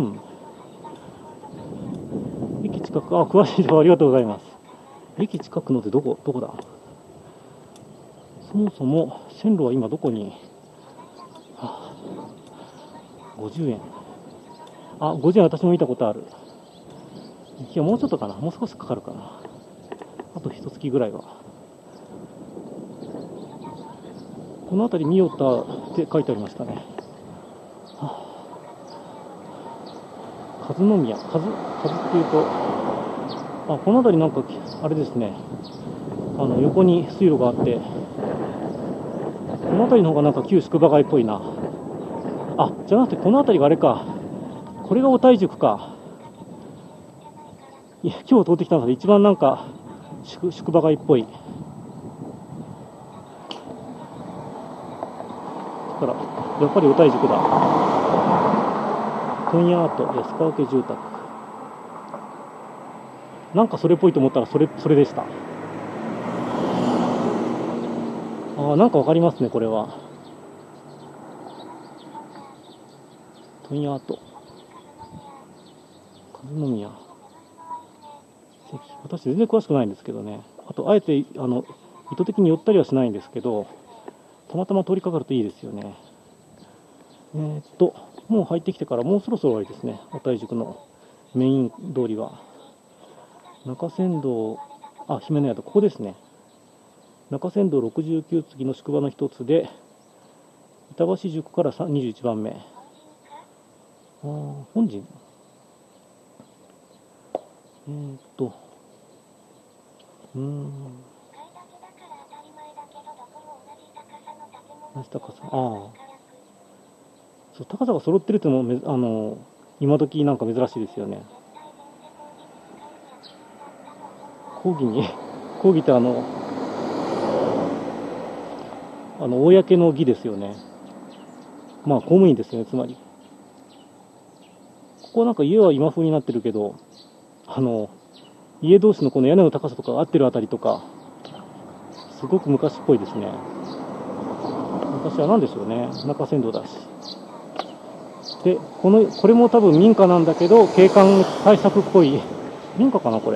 Speaker 1: 駅近く、あ、詳しい情報ありがとうございます。駅近くのってどこ、どこだ。そもそも線路は今どこに、はあ、ごじゅうえん。あ、ごじゅうえん私も見たことある。いや、もうちょっとかな。もう少しかかるかな。あと一月ぐらいは。この辺り、三代田って書いてありましたね。はあ、和宮、和、和っていうと、あ、この辺りなんか、あれですね、あの、横に水路があって、この辺りの方がなんか旧宿場街っぽいな。あ、じゃなくて、この辺りがあれか。これが小田井宿か。いや、今日通ってきたので一番なんか、宿、宿場街っぽい。やっぱり小田井宿だ。問屋アート、安川家住宅。なんかそれっぽいと思ったらそれ、それでした。ああ、なんかわかりますね、これは。問屋アート。和宮。私全然詳しくないんですけどね。あと、あえて、あの、意図的に寄ったりはしないんですけど、たまたま通りかかるといいですよね。えー、っと、もう入ってきてからもうそろそろ終わりですね。小田井宿のメイン通りは。中山道、あ、姫の宿、ここですね。中山道ろくじゅうきゅう次の宿場の一つで、板橋宿からにじゅういちばんめ。ああ、本陣。えー、っと、うーん。同じ高さ。ああ。そう、高さが揃ってるっていうのも、あの、今時なんか珍しいですよね。講義に、講義ってあの、あの、公の義ですよね。まあ、公務員ですよね、つまり。ここなんか家は今風になってるけど、あの、家同士のこの屋根の高さとか合ってるあたりとか、 すごく昔っぽいですね。昔は何でしょうね、中山道だし。で、この、これも多分民家なんだけど、景観対策っぽい。民家かな、これ。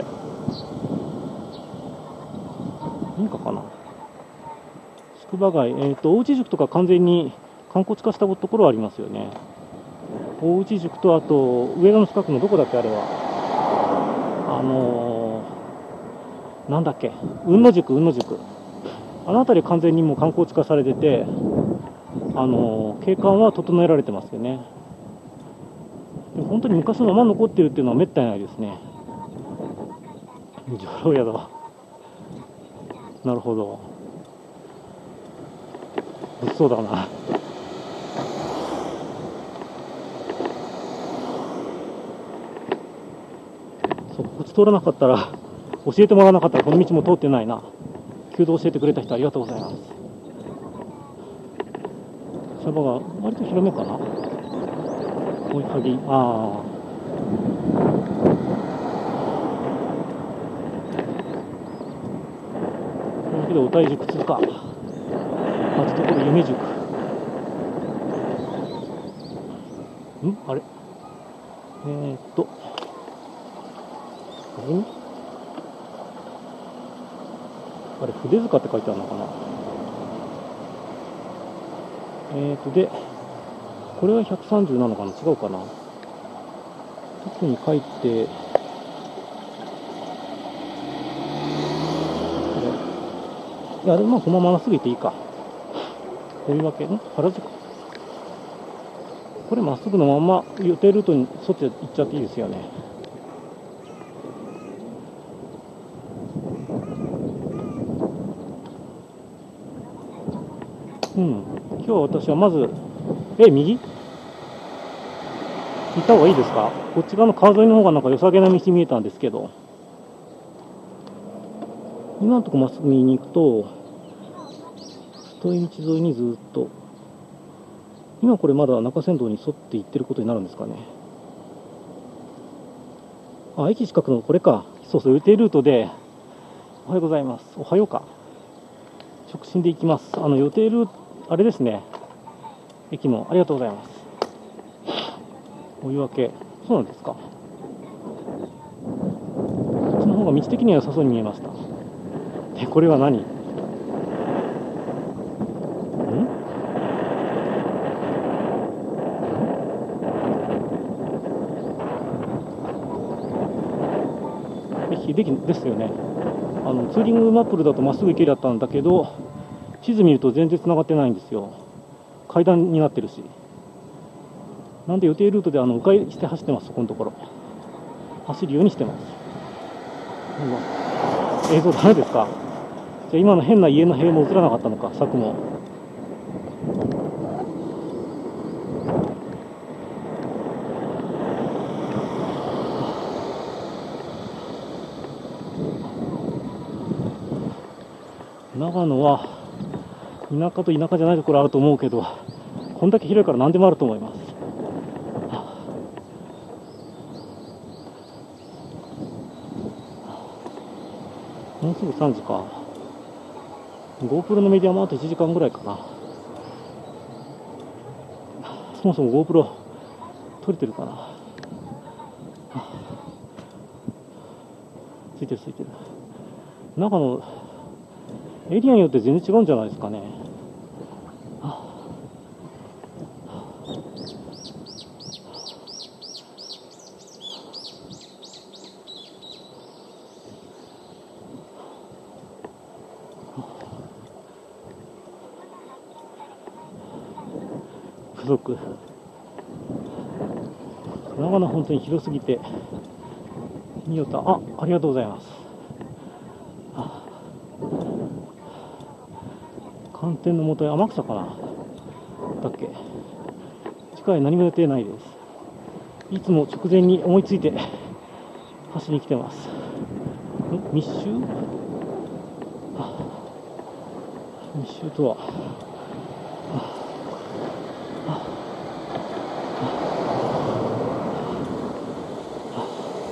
Speaker 1: 民家かな。宿場街、えっと、大内宿とか完全に観光地化したところはありますよね。大内宿と、あと、上野の近くのどこだっけ、あれは。あのー、なんだっけ、雲野宿、雲野宿。あの辺り完全にもう観光地化されてて、あのー、景観は整えられてますよね。でも本当に昔のまま残ってるっていうのはめったにないですね。女郎宿。なるほど。物騒だな。そう、こっち通らなかったら、教えてもらわなかったらこの道も通ってないな。急道教えてくれた人ありがとうございます。シャバが割と広めかな。追いはぎ、ああ。というわけで、お体塾通過。あとところ夢塾。んあれえー、っと。あれあれ、筆塚って書いてあるのかな。えーと、で、これはひゃくさんじゅうなのかな、違うかな。特に書いて、これ。いや、でもまあ、このまままっすぐ行っていいか。というわけね、原宿。これまっすぐのまま予定ルートに沿って行っちゃっていいですよね。うん、今日私はまず、え、右行った方がいいですか？こっち側の川沿いの方がなんか良さげな道見えたんですけど、今のところまっすぐ右に行くと、太い道沿いにずっと、今これまだ中山道に沿って行ってることになるんですかね。あ、駅近くのこれか。そうそう、予定ルートで、おはようございます。おはようか。直進で行きます。あの予定ルート、あれですね。駅の、ありがとうございます。お湯分け。そうなんですか。こっちの方が道的には良さそうに見えました。で、これは何？ん？駅ですよね。あのツーリングマップルだとまっすぐ行けりゃったんだけど、地図見ると全然つながってないんですよ。階段になってるし。なんで予定ルートであの迂回して走ってます、そこのところ。走るようにしてます。映像ダメですか？じゃあ今の変な家の塀も映らなかったのか、柵も。長野は田舎と田舎じゃないところあると思うけど、こんだけ広いから何でもあると思います。もうすぐさんじか。GoPro のメディアもあといちじかんぐらいかな。そもそも GoPro 撮れてるかな。ついてるついてる。長野エリアによって全然違うんじゃないですかね。付属長野本当に広すぎて見よた。あ、ありがとうございます。寒天のもとへ天草かなだっけ。次回何も予定ないです。いつも直前に思いついて走りに来てます。ん密集密集とは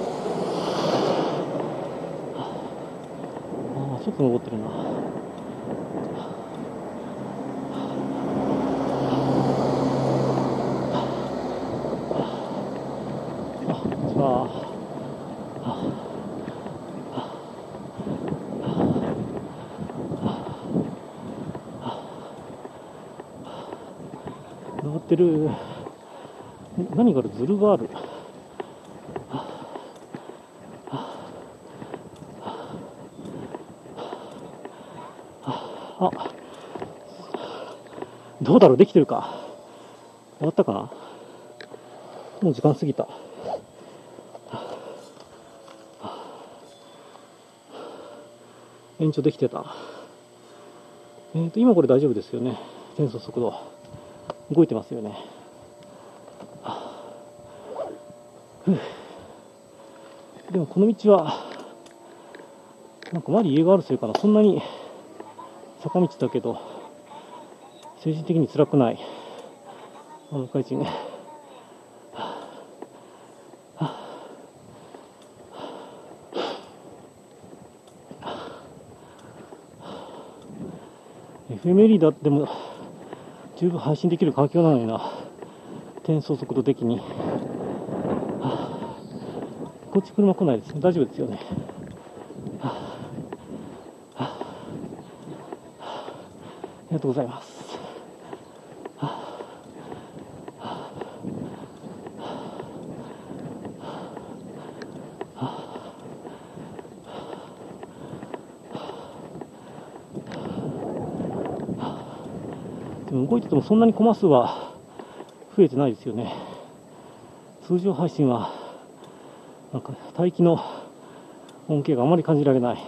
Speaker 1: ああちょっと登ってるな。 ってる。何がある？ズルがある。あ、どうだろう、できてるか。終わったかな。もう時間過ぎた。延長できてた。えーと、今これ大丈夫ですよね。転送速度。動いてますよね。ふう。でもこの道は、なんか周り家があるせいかな。そんなに坂道だけど、精神的に辛くない。あの会人ね。エフエムエルイー だっても十分配信できる環境なのにな。転送速度的に。こっち車来ないですね。大丈夫ですよね。ありがとうございます。でも動いててもそんなにコマ数は増えてないですよね。通常配信はなんか帯域の恩恵があまり感じられない。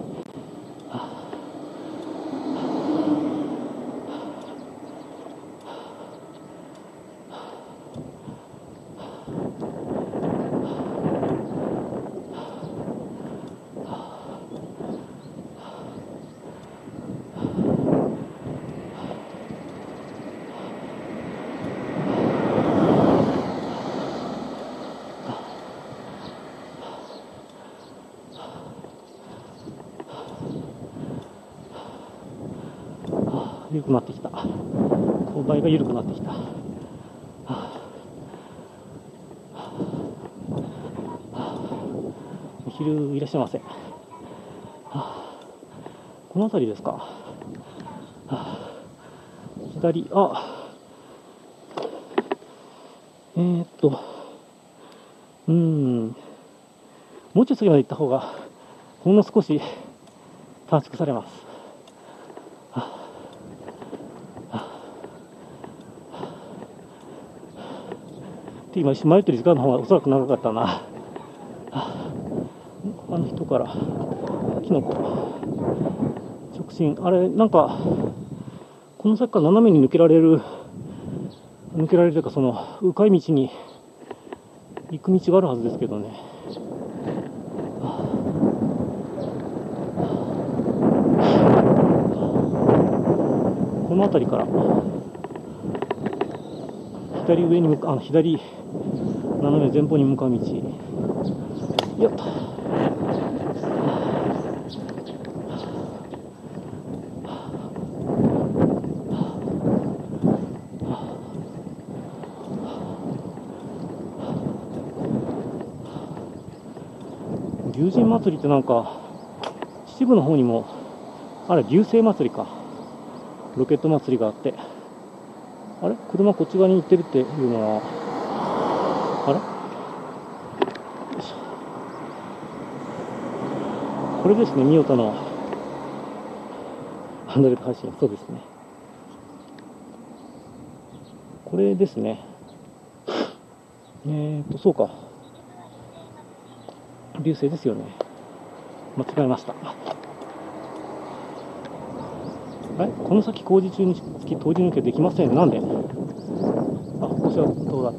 Speaker 1: 緩くなってきた。勾配が緩くなってきた。はあはあ、お昼いらっしゃいませ。はあ、この辺りですか。はあ、左、あ、えー、っと、うーん、もうちょっと先まで行った方が、ほんの少し短縮されます。今一瞬迷ってる時間の方がおそらく長かったな。はあ、あの人からキノコ直進、あれなんかこの先から斜めに抜けられる抜けられるというか、その迂回道に行く道があるはずですけどね。はあ、この辺りから左上に向かあの左斜め前方に向かう道。やった。龍神祭りってなんか秩父の方にもあれ龍勢祭りか、ロケット祭りがあって、あれ車こっち側に行ってるっていうのはあれ、よいしょ、これですね、三代田のアンドロイド配信。そうですね、これですね。えーとそうか、流星ですよね。間違えました。えこの先工事中につき通り抜けできません。なんで？あ、ここはどうだった。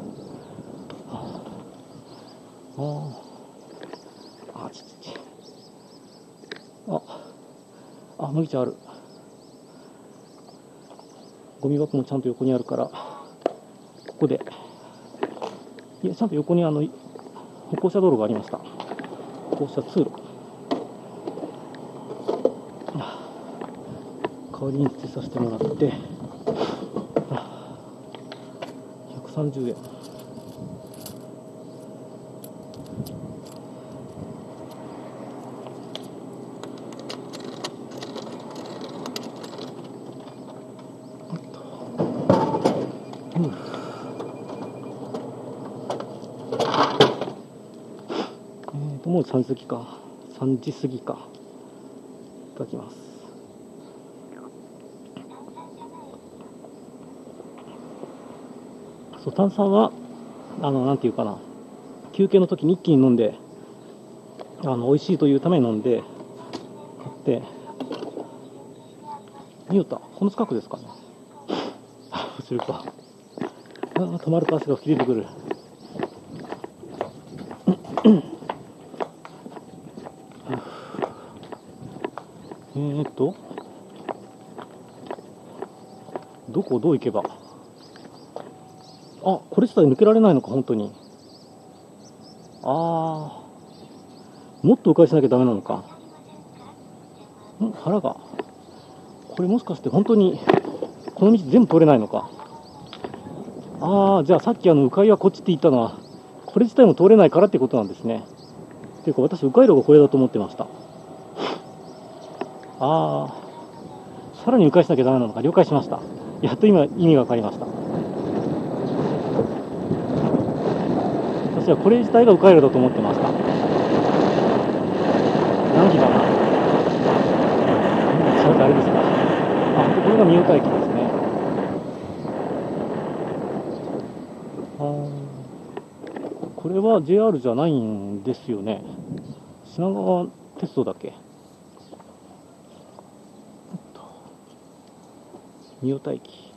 Speaker 1: ああ、あちちち。あ、あ、麦茶ある。ゴミ箱もちゃんと横にあるから、ここで。いや、ちゃんと横にあの歩行者道路がありました。歩行者通路。代わりに捨てさせてもらって、ひゃくさんじゅうえん。 ともうさんじ過ぎか。さんじ過ぎか。いただきます。そう、炭酸は、あの、なんていうかな。休憩の時に一気に飲んで、あの、美味しいというために飲んで、買って、見よった。この近くですかね。するか。ああ、止まると汗が吹き出てくる。えーっと、どこをどう行けば。あ、これ自体抜けられないのか、本当に。あー、もっと迂回しなきゃダメなのか。ん、腹が。これもしかして本当に、この道全部通れないのか。あー、じゃあさっきあの迂回はこっちって言ったのは、これ自体も通れないからってことなんですね。ていうか私、迂回路がこれだと思ってました。あー、さらに迂回しなきゃダメなのか。了解しました。やっと今、意味が分かりました。私はこれ自体が迂回路だと思ってました。何時だな。それってあれですか。あ、これが三代駅ですね。あー、これは ジェイアール じゃないんですよね。品川鉄道だっけ。三代駅。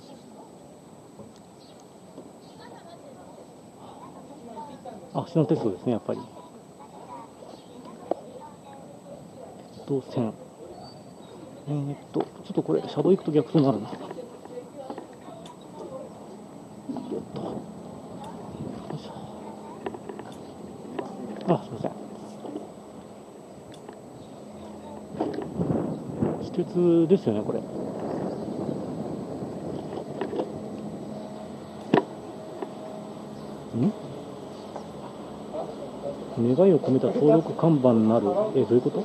Speaker 1: あ、品川鉄道ですね、やっぱり。鉄道線。えー、っと、ちょっとこれ、車道行くと逆走になるな。よっと。よいしょ。あ、すいません。私鉄ですよね、これ。ん？願いを込めた登録看板なる。え、どういうこと？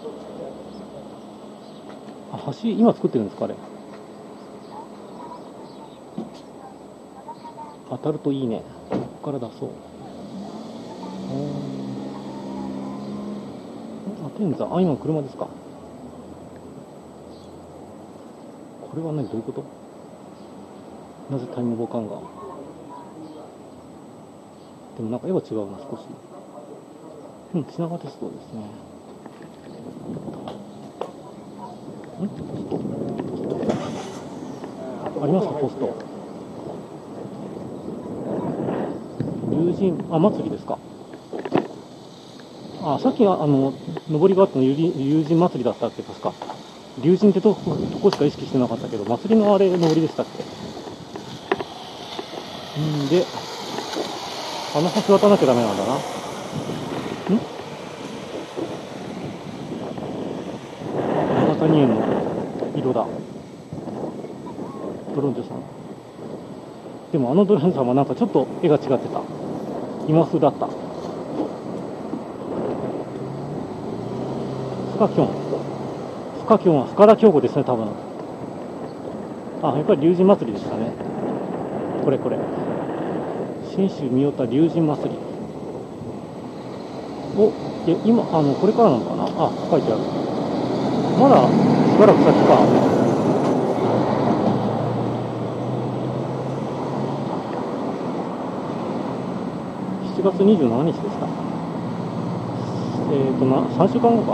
Speaker 1: あ、橋、今作ってるんですか、あれ。当たるといいね。ここから出そう。あ、天山。あ、今車ですか。これは何、どういうこと？なぜタイムボカンが。でもなんか絵は違うな、少し。うん、品川鉄道ですね。ん？ありますか、ポスト。龍神、あ、祭りですか。あ、さっきあの、上りがあったの龍神祭りだったっけ、確か。龍神ってとこ、とこしか意識してなかったけど、祭りのあれ、上りでしたっけ。んで、あの橋渡らなきゃダメなんだな。ん？長谷園の色だ。ドロンジョさん。でもあのドロンジョさんはなんかちょっと絵が違ってた。今風だった。深きょん。深きょんは深田恭子ですね、多分。あ、やっぱり龍神祭りでしたね。これこれ。信州三代田龍神祭り。お、いや、今、あの、これからなのかな。あ、書いてある。まだしばらく先か。しちがつにじゅうしちにちでした。えっとな、さんしゅうかんごか。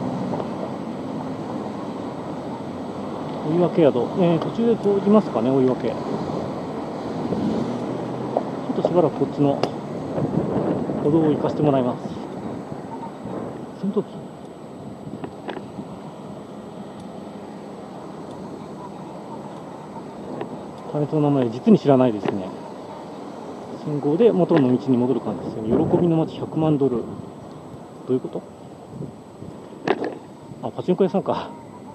Speaker 1: 追分宿。えー、途中で通りますかね、追分。ちょっとしばらくこっちの歩道を行かせてもらいます。その時、タレントの名前実に知らないですね。信号で元の道に戻る感じですよね。喜びの街ひゃくまんドル。どういうこと？あ、パチンコ屋さんか。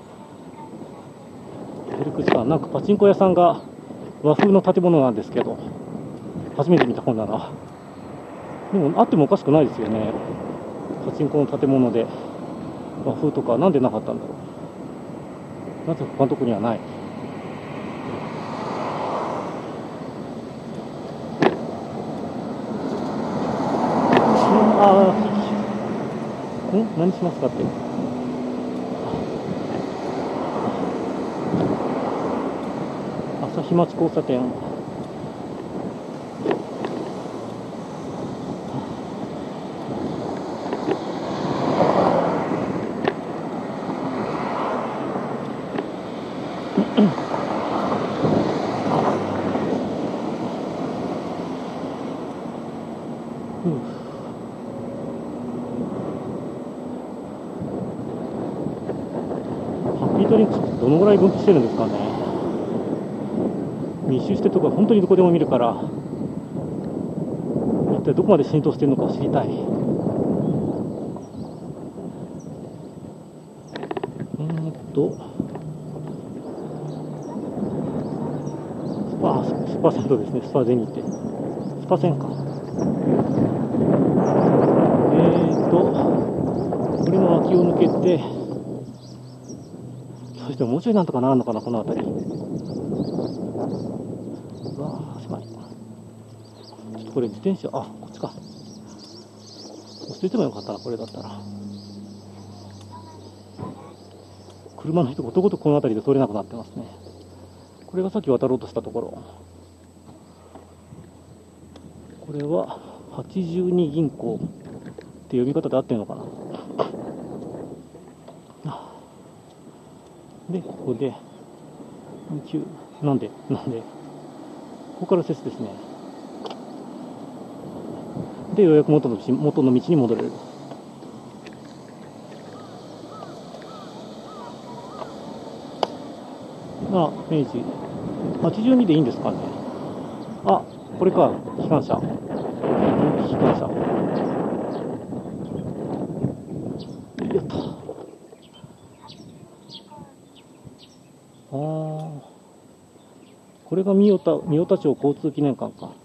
Speaker 1: ヘルクスさん、なんかパチンコ屋さんが和風の建物なんですけど、初めて見た本だな。でもあってもおかしくないですよね。パチンコの建物で和風とかなんでなかったんだろう。なぜ他のとこにはない。あん何しますかって。朝日町交差点。ハッピードリンクスってどのぐらい分岐してるんですかね。密集してるところは本当にどこでも見るから、一体どこまで浸透してるのかを知りたい。うーんとスパスパセントですね。スパゼニってスパセンか。えーとこれの脇を抜けて、そしてもうちょいなんとかなるのかな、この辺り。うわー、狭い。ちょっとこれ自転車、あ、こっちか。捨ててもよかったな、これだったら。車の人がことごとくこの辺りで通れなくなってますね。これがさっき渡ろうとしたところ。これははちじゅうに銀行って呼び方で合ってるのかな。で、ここで、なんで、なんで、ここから右折ですね。で、ようやく元の道、元の道に戻れる。あ、明治。はちじゅうにでいいんですかね。あ、これか、機関車。機関車。やった。あー、これが三代田、三代田町交通記念館か。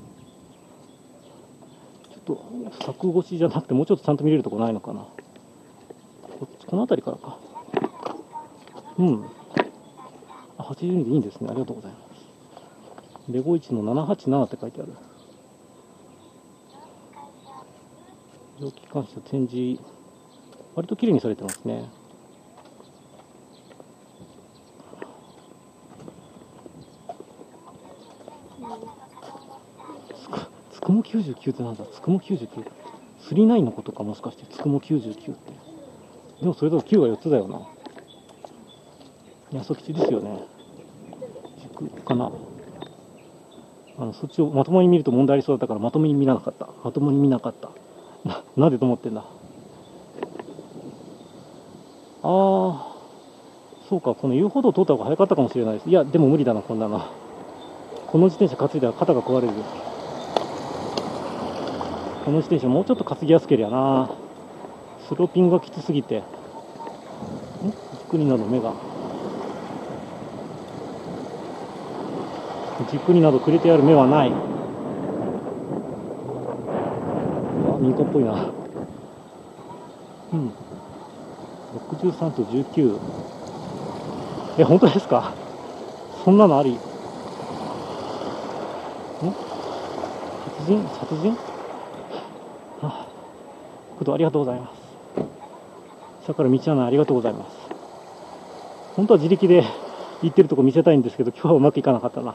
Speaker 1: ちょっと柵越しじゃなくてもうちょっとちゃんと見れるとこないのかな。こっち、この辺りからか。うん。あ、はちじゅうにでいいんですね。ありがとうございます。レゴいちのななはちななって書いてある。蒸気機関車展示、割と綺麗にされてますね。つくもきゅうじゅうきゅうってなんだ。つくもきゅうじゅうきゅう。スリーナインのことか、もしかして。つくもきゅうじゅうきゅうって。でもそれだときゅうがよっつだよな。八十吉ですよね。軸かな。あの、そっちをまともに見ると問題ありそうだったから、まともに見なかった。まともに見なかった。な、なんでと思ってんだ。あー、そうか、この遊歩道を通った方が早かったかもしれないです。いや、でも無理だな、こんなの。この自転車担いだら肩が壊れる。この自転車もうちょっと担ぎやすけりゃな。スローピングがきつすぎて。んゆっくりなど目が。じっくりなどくれてある目はない。あ、民家っぽいな。うん。ろくじゅうさんとじゅうきゅう。え、本当ですか？そんなのあり？ん？殺人？殺人？あ、ことありがとうございます。下から道案内ありがとうございます。本当は自力で行ってるとこ見せたいんですけど、今日はうまくいかなかったな。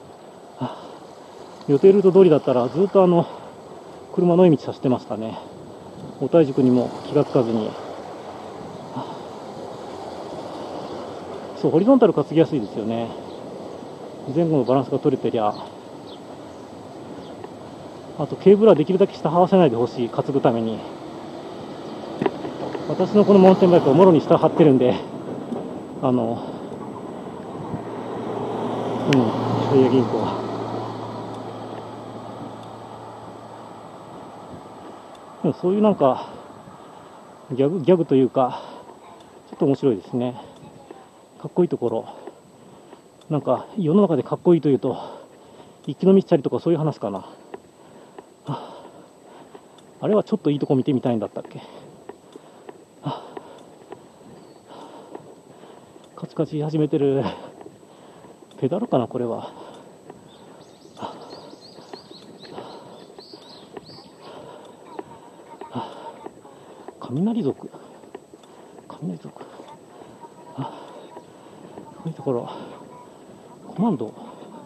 Speaker 1: 予定ルート通りだったらずっとあの車の道走ってましたね。お体塾にも気がつかずに。そう、ホリゾンタル担ぎやすいですよね。前後のバランスが取れてりゃ。あとケーブルはできるだけ下這わせないでほしい、担ぐために。私のこのマウンテンバイクはもろに下張ってるんで、あのうん、昭和銀行はでもそういうなんかギャグギャグというか、ちょっと面白いですね。かっこいいところ、なんか世の中でかっこいいというと一気飲みしたりとかそういう話かな。あれはちょっといいとこ見てみたいんだったっけ。カチカチ始めてる。ペダルかなこれは。 雷族雷族あ、そういうところコマンド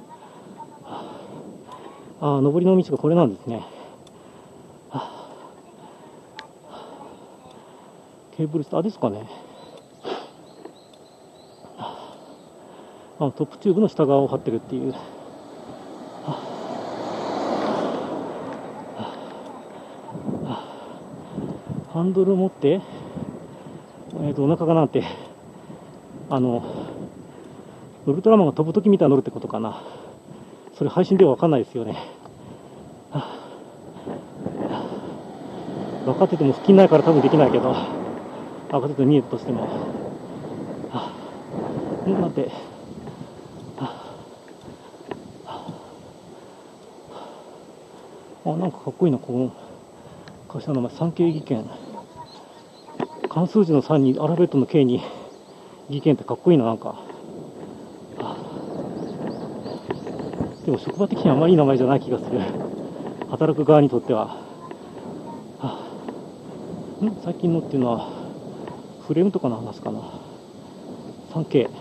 Speaker 1: ああ、上りの道がこれなんですね。ケーブルスターですかね。あ、トップチューブの下側を張ってるっていう。ハンドルを持って、えーと、お腹がなんて、あの、ウルトラマンが飛ぶときみたいに乗るってことかな。それ配信では分かんないですよね。分かってても腹筋ないから多分できないけど、分かってて見えるとしても。なんて、あ、なんかかっこいいな、この会社の名前、産経技研。漢数字のさんにアルファベットの K に技研ってかっこいいな、なんか。でも職場的にはあまりいい名前じゃない気がする。働く側にとっては。ん最近のっていうのは、フレームとかの話かな。さんケー。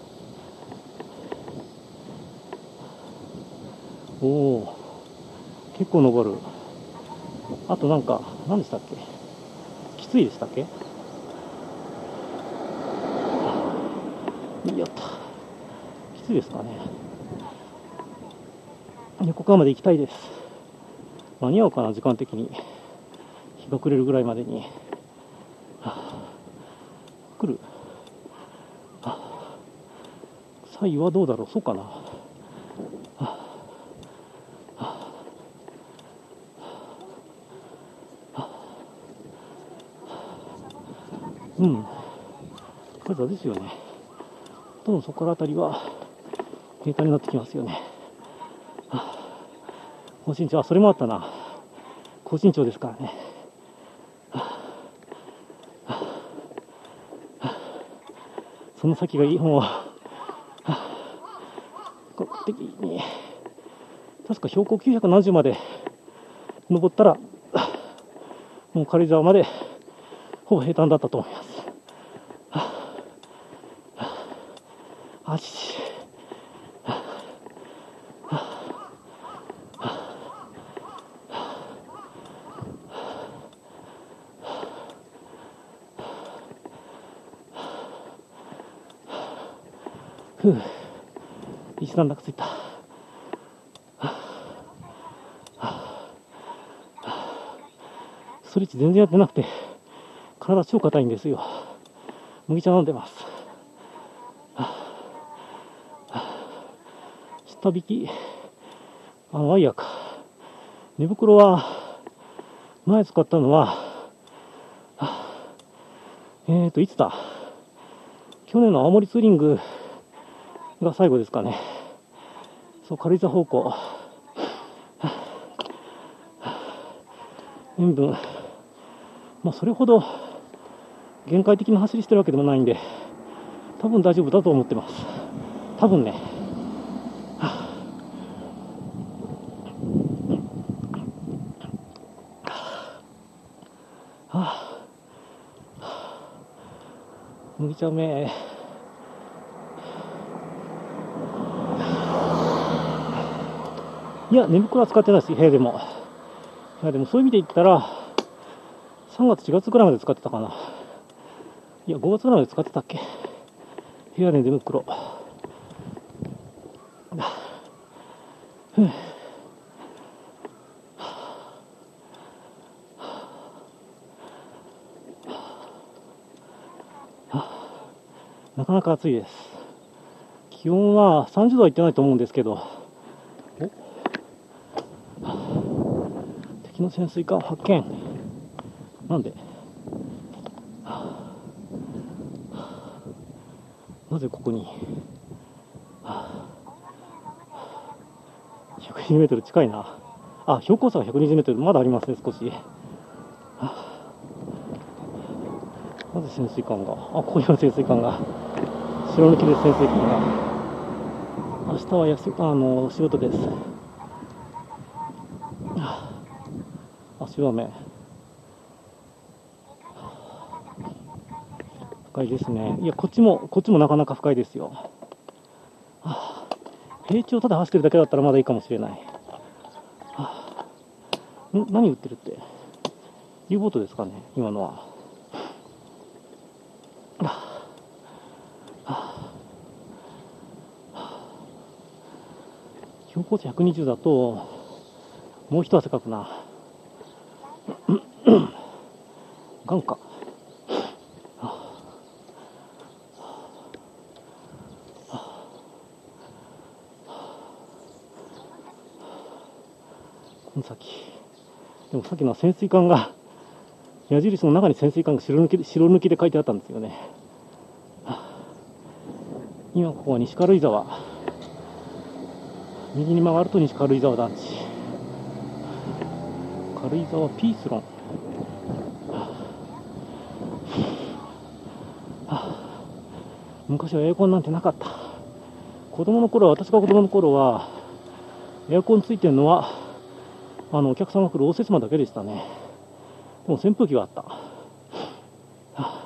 Speaker 1: おお、結構登る。あとなんか、何でしたっけ？きついでしたっけ？やった。きついですかね。横川まで行きたいです。間に合うかな、時間的に。日が暮れるぐらいまでに。はあ、来る。はあ、左右はどうだろう、そうかな。はあうん、これだですよね。どんどんそこからあたりは平坦になってきますよね。はあ、高身長、あ、それもあったな。高身長ですからね。はあはあ、その先がいいもう、はあ、こ的に確か標高きゅうひゃくななじゅうまで登ったらもう軽井沢までほぼ平坦だったと思います。あち、ふう、一段落ついた。ストレッチ全然やってなくて体超硬いんですよ。麦茶飲んでます。下引き、あのワイヤーか。寝袋は前使ったのはえーといつだ、去年の青森ツーリングが最後ですかね。そう、軽井沢方向、塩分、まあそれほど限界的な走りしてるわけでもないんで、多分大丈夫だと思ってます。多分ね。はあ、麦茶目。いや、寝袋は使ってないです、部屋でも。いや、でもそういう意味で言ったら、さんがつ、しがつぐらいまで使ってたかな。いや、ごがつぐらいまで使ってたっけ。部屋で寝袋。ふぅ。なかなか暑いです。気温はさんじゅうどはいってないと思うんですけど、敵の潜水艦発見。なんでなぜここにひゃくにじゅうメートル近いなあ、標高差がひゃくにじゅうメートルまだありますね、少し。なぜ潜水艦が、あ、ここにある潜水艦が、白抜きです、潜水艦が。明日はやすあの仕事です。足場面。 深いですね。いや、こっちも、こっちもなかなか深いですよ。はあ、平地をただ走ってるだけだったらまだいいかもしれない。はあ、ん何撃ってるって U ボートですかね、今のは。はあはあ、標高値ひゃくにじゅうだともう一汗かくな。ガンか。この先でもさっきの潜水艦が矢印の中に潜水艦が白抜きで白抜きで書いてあったんですよね。今ここは西軽井沢、右に曲がると西軽井沢団地、軽井沢ピースロン。昔はエアコンなんてなかった。子供の頃は、私が子供の頃はエアコンついてるのはあのお客さんが来る応接間だけでしたね。でも扇風機はあった。はあ、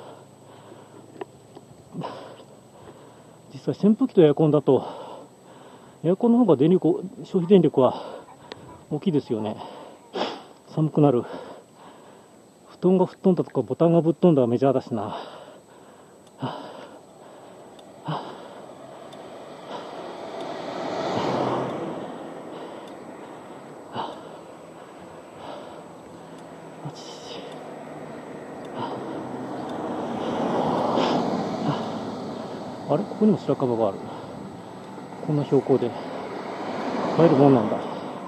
Speaker 1: 実際扇風機とエアコンだとエアコンの方が電力消費電力は大きいですよね。寒くなる。布団が吹っ飛んだとかボタンがぶっ飛んだはメジャーだしな。はああれ、ここにも白樺がある。こんな標高で入るもんなんだ。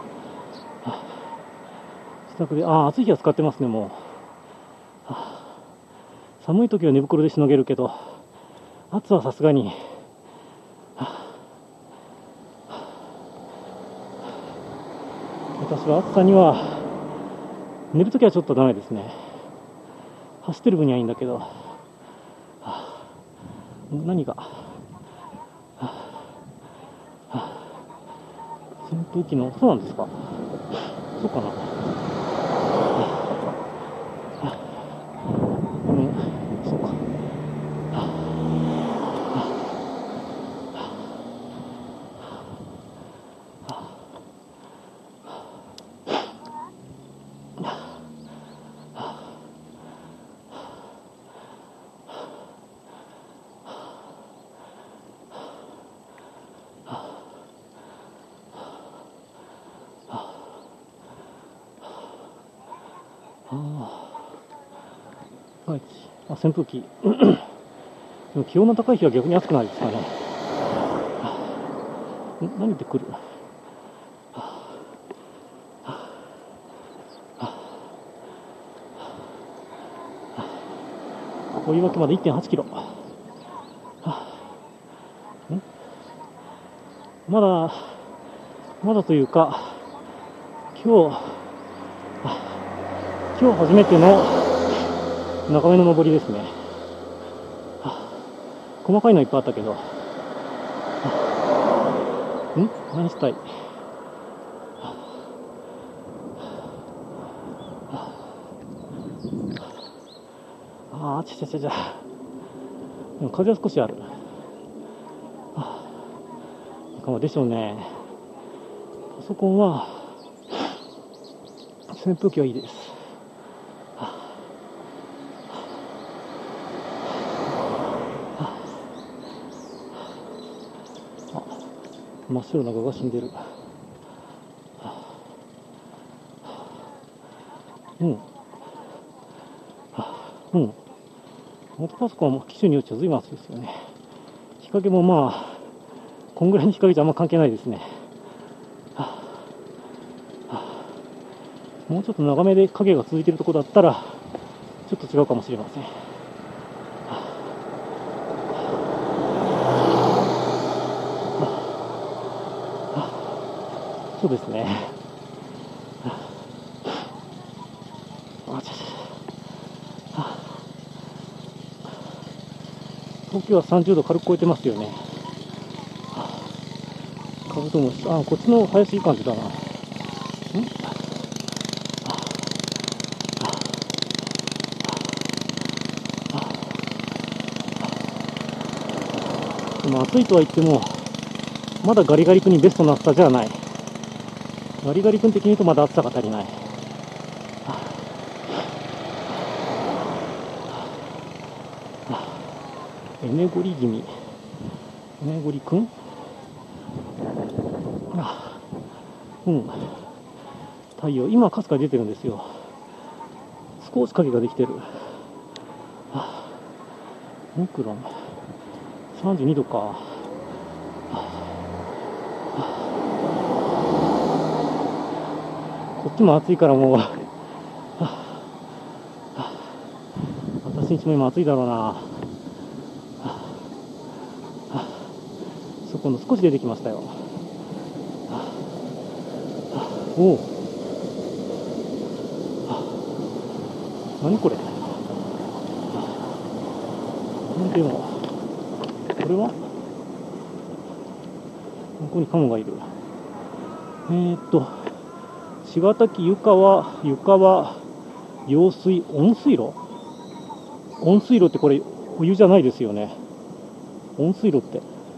Speaker 1: 自宅で、ああ、暑い日は使ってますね、もう。寒い時は寝袋でしのげるけど、暑はさすがに。私は暑さには、寝るときはちょっとダメですね。走ってる分にはいいんだけど。何が、扇風機の、そうなんですか。そうかな。うん、そうか。はい、あ、扇風機。でも気温の高い日は逆に暑くないですかね。何言ってくる。追い分けまで いってんはちキロ。まだまだというか、今日今日初めての長めの登りですね。細かいのいっぱいあったけど、ん何したい。ああ、ちゃちゃちゃちゃ。でも風は少しある。いかがでしょうね。パソコンは扇風機はいいです。真っ白な蛾が死んでる。うん。うん。ノートパソコンは機種によっては随分暑いですよね。日陰もまあ、こんぐらいの日陰じゃあんま関係ないですね。もうちょっと長めで影が続いているところだったら、ちょっと違うかもしれません。そうですね。あちゃちゃ。東京はさんじゅうど軽く超えてますよね。カブトムシ、あ、こっちの林いい感じだな。ん？ でも暑いとは言っても、まだガリガリ君にベストな暑さじゃない。ガリガリ君的に言うとまだ暑さが足りない。エネゴリ気味。エネゴリ君あ、うん。太陽、今かすか出てるんですよ。少し影ができてる。オクロンさんじゅうにどか。こっちも暑いからもう私んちも今暑いだろうな。そこの少し出てきましたよ。おお、何これ。でもこれはここにカモがいる。えー、っと茅ヶ崎湯川湯川用水温水路温水路ってこれお湯じゃないですよね。温水路って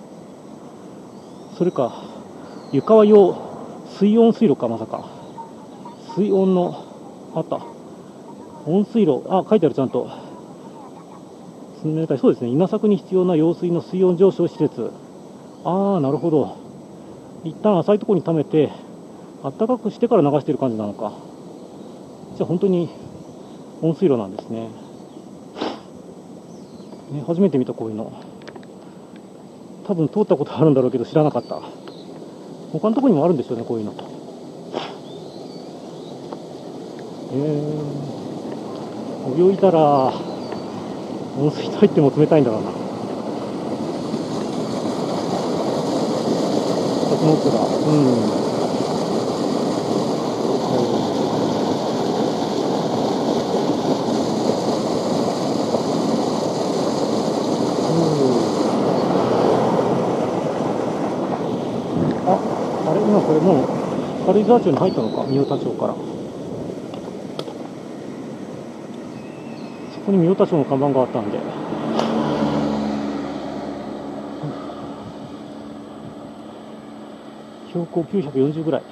Speaker 1: それか湯川用水温水路か。まさか水温のあった温水路、あ、書いてあるちゃんと。そうですね、稲作に必要な用水の水温上昇施設。ああ、なるほど。一旦浅いところに溜めてあったかくしてから流している感じなのか。じゃあ本当に温水路なんですね。ね、初めて見たこういうの。多分通ったことあるんだろうけど知らなかった。他のところにもあるんでしょうね、こういうの。えー、泳いだら温水と入っても冷たいんだろうな。この奥だ。うん。あ、あれ今これもう軽井沢町に入ったのか、三代田町から。そこに三代田町の看板があったんで。標高きゅうひゃくよんじゅうぐらい。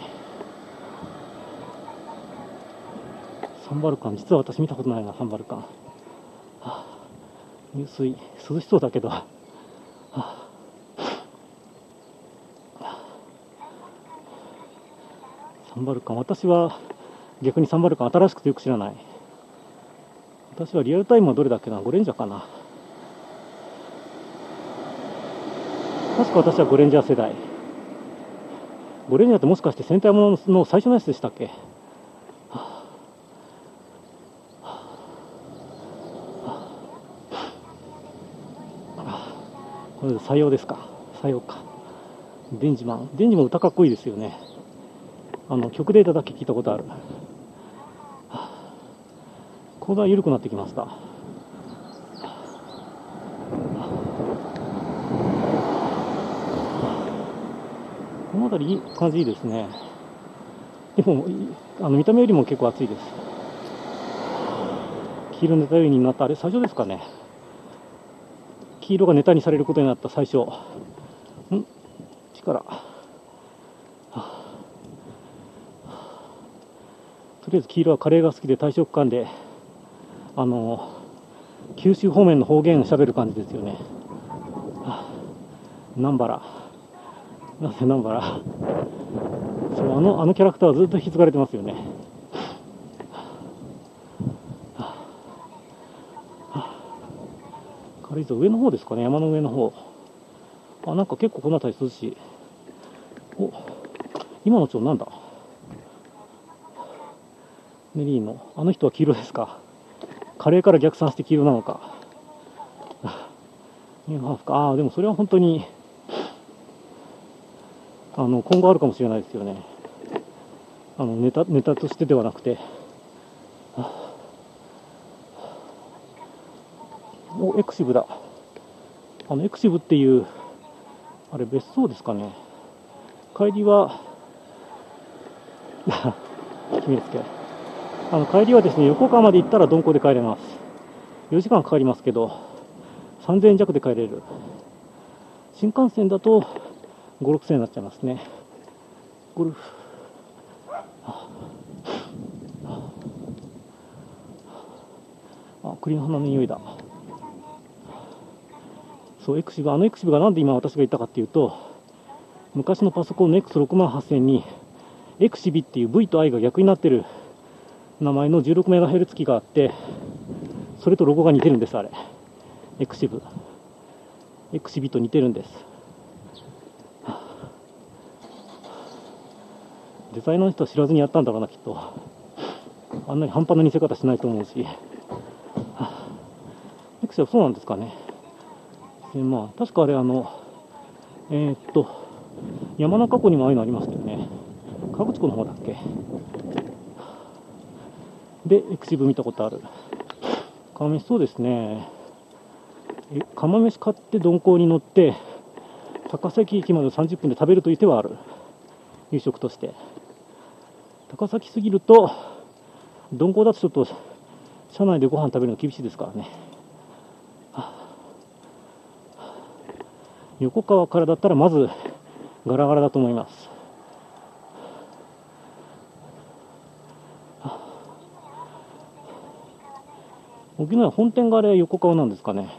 Speaker 1: サンバルカン、実は私見たことないな、サンバルカン。はあ、入水、涼しそうだけど。はあ、サンバルカン、私は逆にサンバルカン新しくてよく知らない。私はリアルタイムはどれだっけな、ゴレンジャーかな。確か私はゴレンジャー世代。ゴレンジャーってもしかして戦隊ものの最初のやつでしたっけ。はあはあ、これ採用ですか。採用か。デンジマン、デンジも歌かっこいいですよね。あの曲データだけ聞いたことある。はあ、これは緩くなってきました。この辺りいい感じいいですね。でもあの見た目よりも結構暑いです。黄色ネタよりになったあれ最初ですかね。黄色がネタにされることになった最初。ん力、はあ、とりあえず黄色はカレーが好きで大食漢で、あの九州方面の方言を喋る感じですよね。はあ、南原なぜ南原そう、あのあのキャラクターはずっと引き継がれてますよね。はあはあ、軽井沢上の方ですかね、山の上の方。あ、なんか結構この辺り涼しい。お、今の町なんだ。メリーのあの人は黄色ですか。カレーから逆算して黄色なのか。ニューハーフか。ああ、でもそれは本当にあの今後あるかもしれないですよね。あのネタネタとしてではなくて。お、エクシブだ。あのエクシブっていうあれ別荘ですかね。帰りは決めつけ。あの帰りはですね、横川まで行ったら鈍行で帰れます。よじかんかかりますけどさんぜんえん弱で帰れる。 新幹線だとご、ろくせん円になっちゃいますね。ゴルフ。あ、栗の花の匂いだ。そう、エクシブ、あのエクシブがなんで今私が言ったかっていうと、昔のパソコンの エックスろくまんはっせん にエクシビっていう V と I が逆になってる名前の じゅうろくメガヘルツ 機があって、それとロゴが似てるんです、あれ。エクシブ。エクシビと似てるんです。デザイナーの人は知らずにやったんだろうな、きっと。あんなに半端な似せ方しないと思うし。エクシブはそうなんですかね。で、まあ、確かあれ、あの、えー、っと、山中湖にもああいうのありましたよね。河口湖の方だっけ。で、エクシブ見たことある。釜飯、そうですね。え釜飯買って鈍行に乗って、高崎駅までさんじゅっぷんで食べるという手はある。夕食として。高崎すぎると、鈍行だとちょっと、車内でご飯食べるの厳しいですからね。横川からだったらまずガラガラだと思います。沖縄本店があれ横川なんですかね。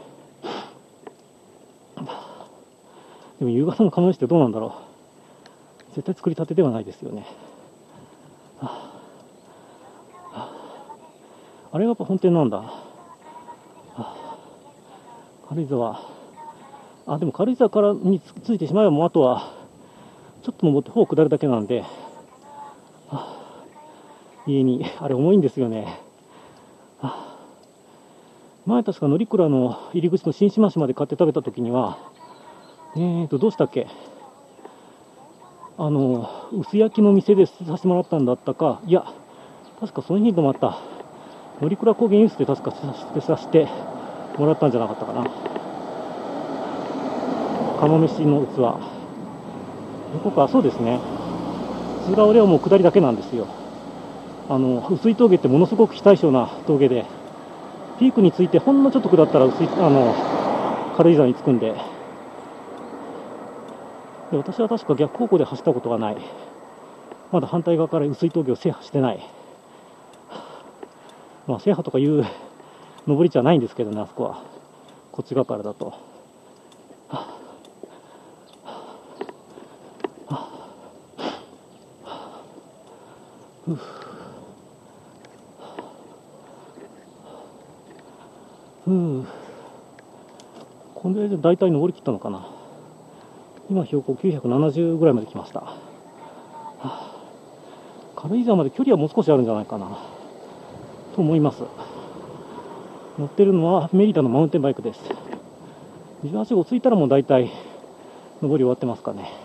Speaker 1: でも夕方の釜飯ってどうなんだろう。絶対作りたてではないですよね。あれがやっぱ本店なんだ。軽井沢。あ、でも軽井沢からについてしまえばもうあとはちょっと登って方下るだけなんで、家にあれ重いんですよね。前確か乗鞍の入り口の新島市まで買って食べた時にはえーとどうしたっけ、あの薄焼きの店でさせてもらったんだったか、いや確かその日に泊まった乗鞍高原ユースで確かさせてもらったんじゃなかったかな。釜飯の器。横川、そうですね。津浦俺はもう下りだけなんですよ。あの、薄い峠ってものすごく非対称な峠で、ピークについてほんのちょっと下ったら薄い、あの、軽井沢に着くんで、で私は確か逆方向で走ったことがない。まだ反対側から薄い峠を制覇してない。まあ、制覇とかいう登り地はないんですけどね、あそこは。こっち側からだと。ふうふうこれで大体登り切ったのかな。今標高きゅうひゃくななじゅうぐらいまで来ました。はあ、軽井沢まで距離はもう少しあるんじゃないかなと思います。乗ってるのはメリダのマウンテンバイクです。じゅうはち号着いたらもう大体登り終わってますかね。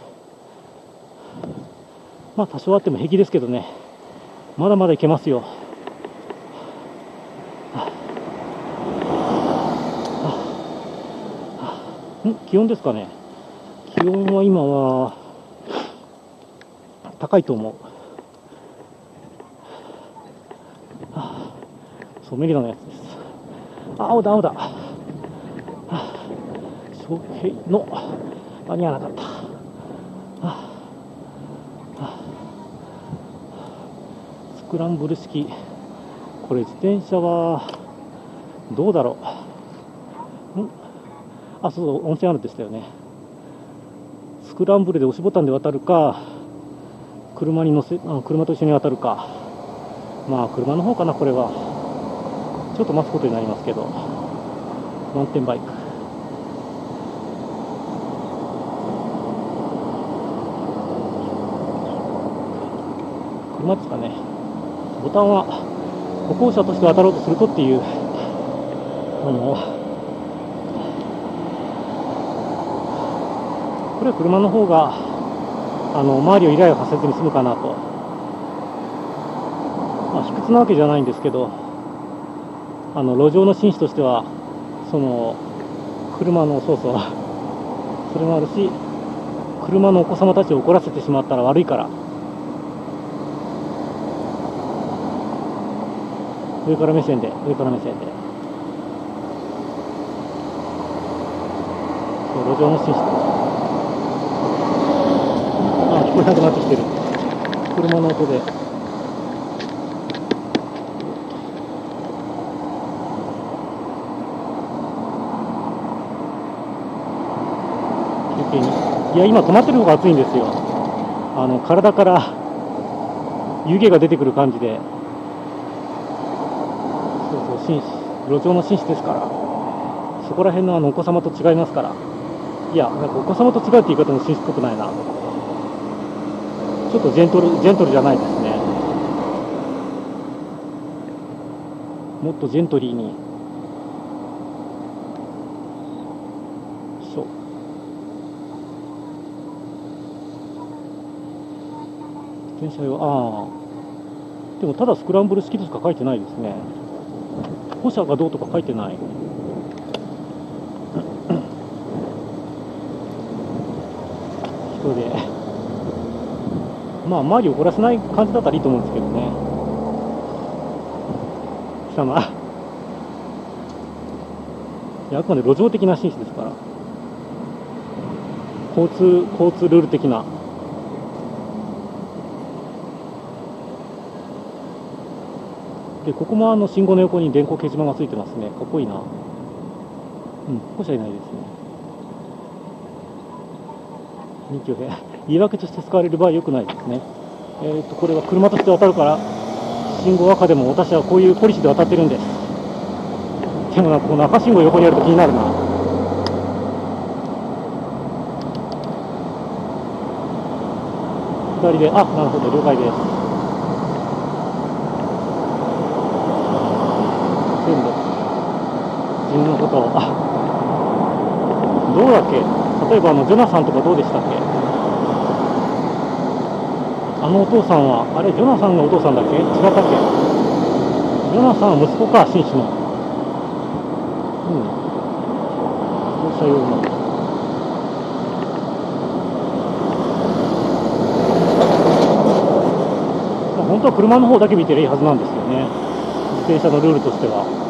Speaker 1: まあ多少あっても平気ですけどね、まだまだいけますよ。ん気温ですかね。気温は今は高いと思う。そう、メリダのやつです。あ、青だ青だ。翔平の間に合わなかった。スクランブル式。これ自転車はどうだろう。んあ、そうそう、温泉あるんでしたよね。スクランブルで押しボタンで渡るか、車に乗せ、あの車と一緒に渡るか。まあ、車の方かな、これは。ちょっと待つことになりますけど。マウンテンバイク。車ですかね。ボタンは、歩行者として渡ろうとするとっていう、あの、これは車の方があの周りをイライラさせずに済むかなと。まあ、卑屈なわけじゃないんですけど、あの路上の紳士としてはその車のそうそうそれもあるし、車のお子様たちを怒らせてしまったら悪いから、上から目線で上から目線でそう路上の紳士と。 こえなくなってきてる。車の音で。休憩に。いや、今止まってる方が暑いんですよ。あの、体から湯気が出てくる感じで。そうそう、紳士。路上の紳士ですから。そこら辺のあのお子様と違いますから。いや、なんかお子様と違うって言い方も紳士っぽくないな。ちょっとジェントル、ジェントルじゃないですね。もっとジェントリーに。そう。自転車用、ああ。でもただスクランブル式としか書いてないですね。歩車がどうとか書いてない。人で。まあ、周りを怒らせない感じだったらいいと思うんですけどね。貴様。いや、あくまで路上的な紳士ですから。交通、交通ルール的な。で、ここもあの信号の横に電光掲示板がついてますね。かっこいいな。うん、歩行者いないですね。二挙で。言い訳として使われる場合は良くないですね。えっと、これは車として渡るから、信号赤でも私はこういうポリシーで渡ってるんです。でもな、この赤信号横にあると気になるな。左で、あ、なるほど、了解です。全部、自分のことを、あ、どうだっけ、例えばあの、ジョナサンとかどうでしたっけ。あのお父さんは、あれ、ジョナサンのお父さんだっけ、違ったっけ。ジョナサンは息子か、紳士の。うん。乗車用の。まあ、本当は車の方だけ見てりゃいいはずなんですよね。自転車のルールとしては。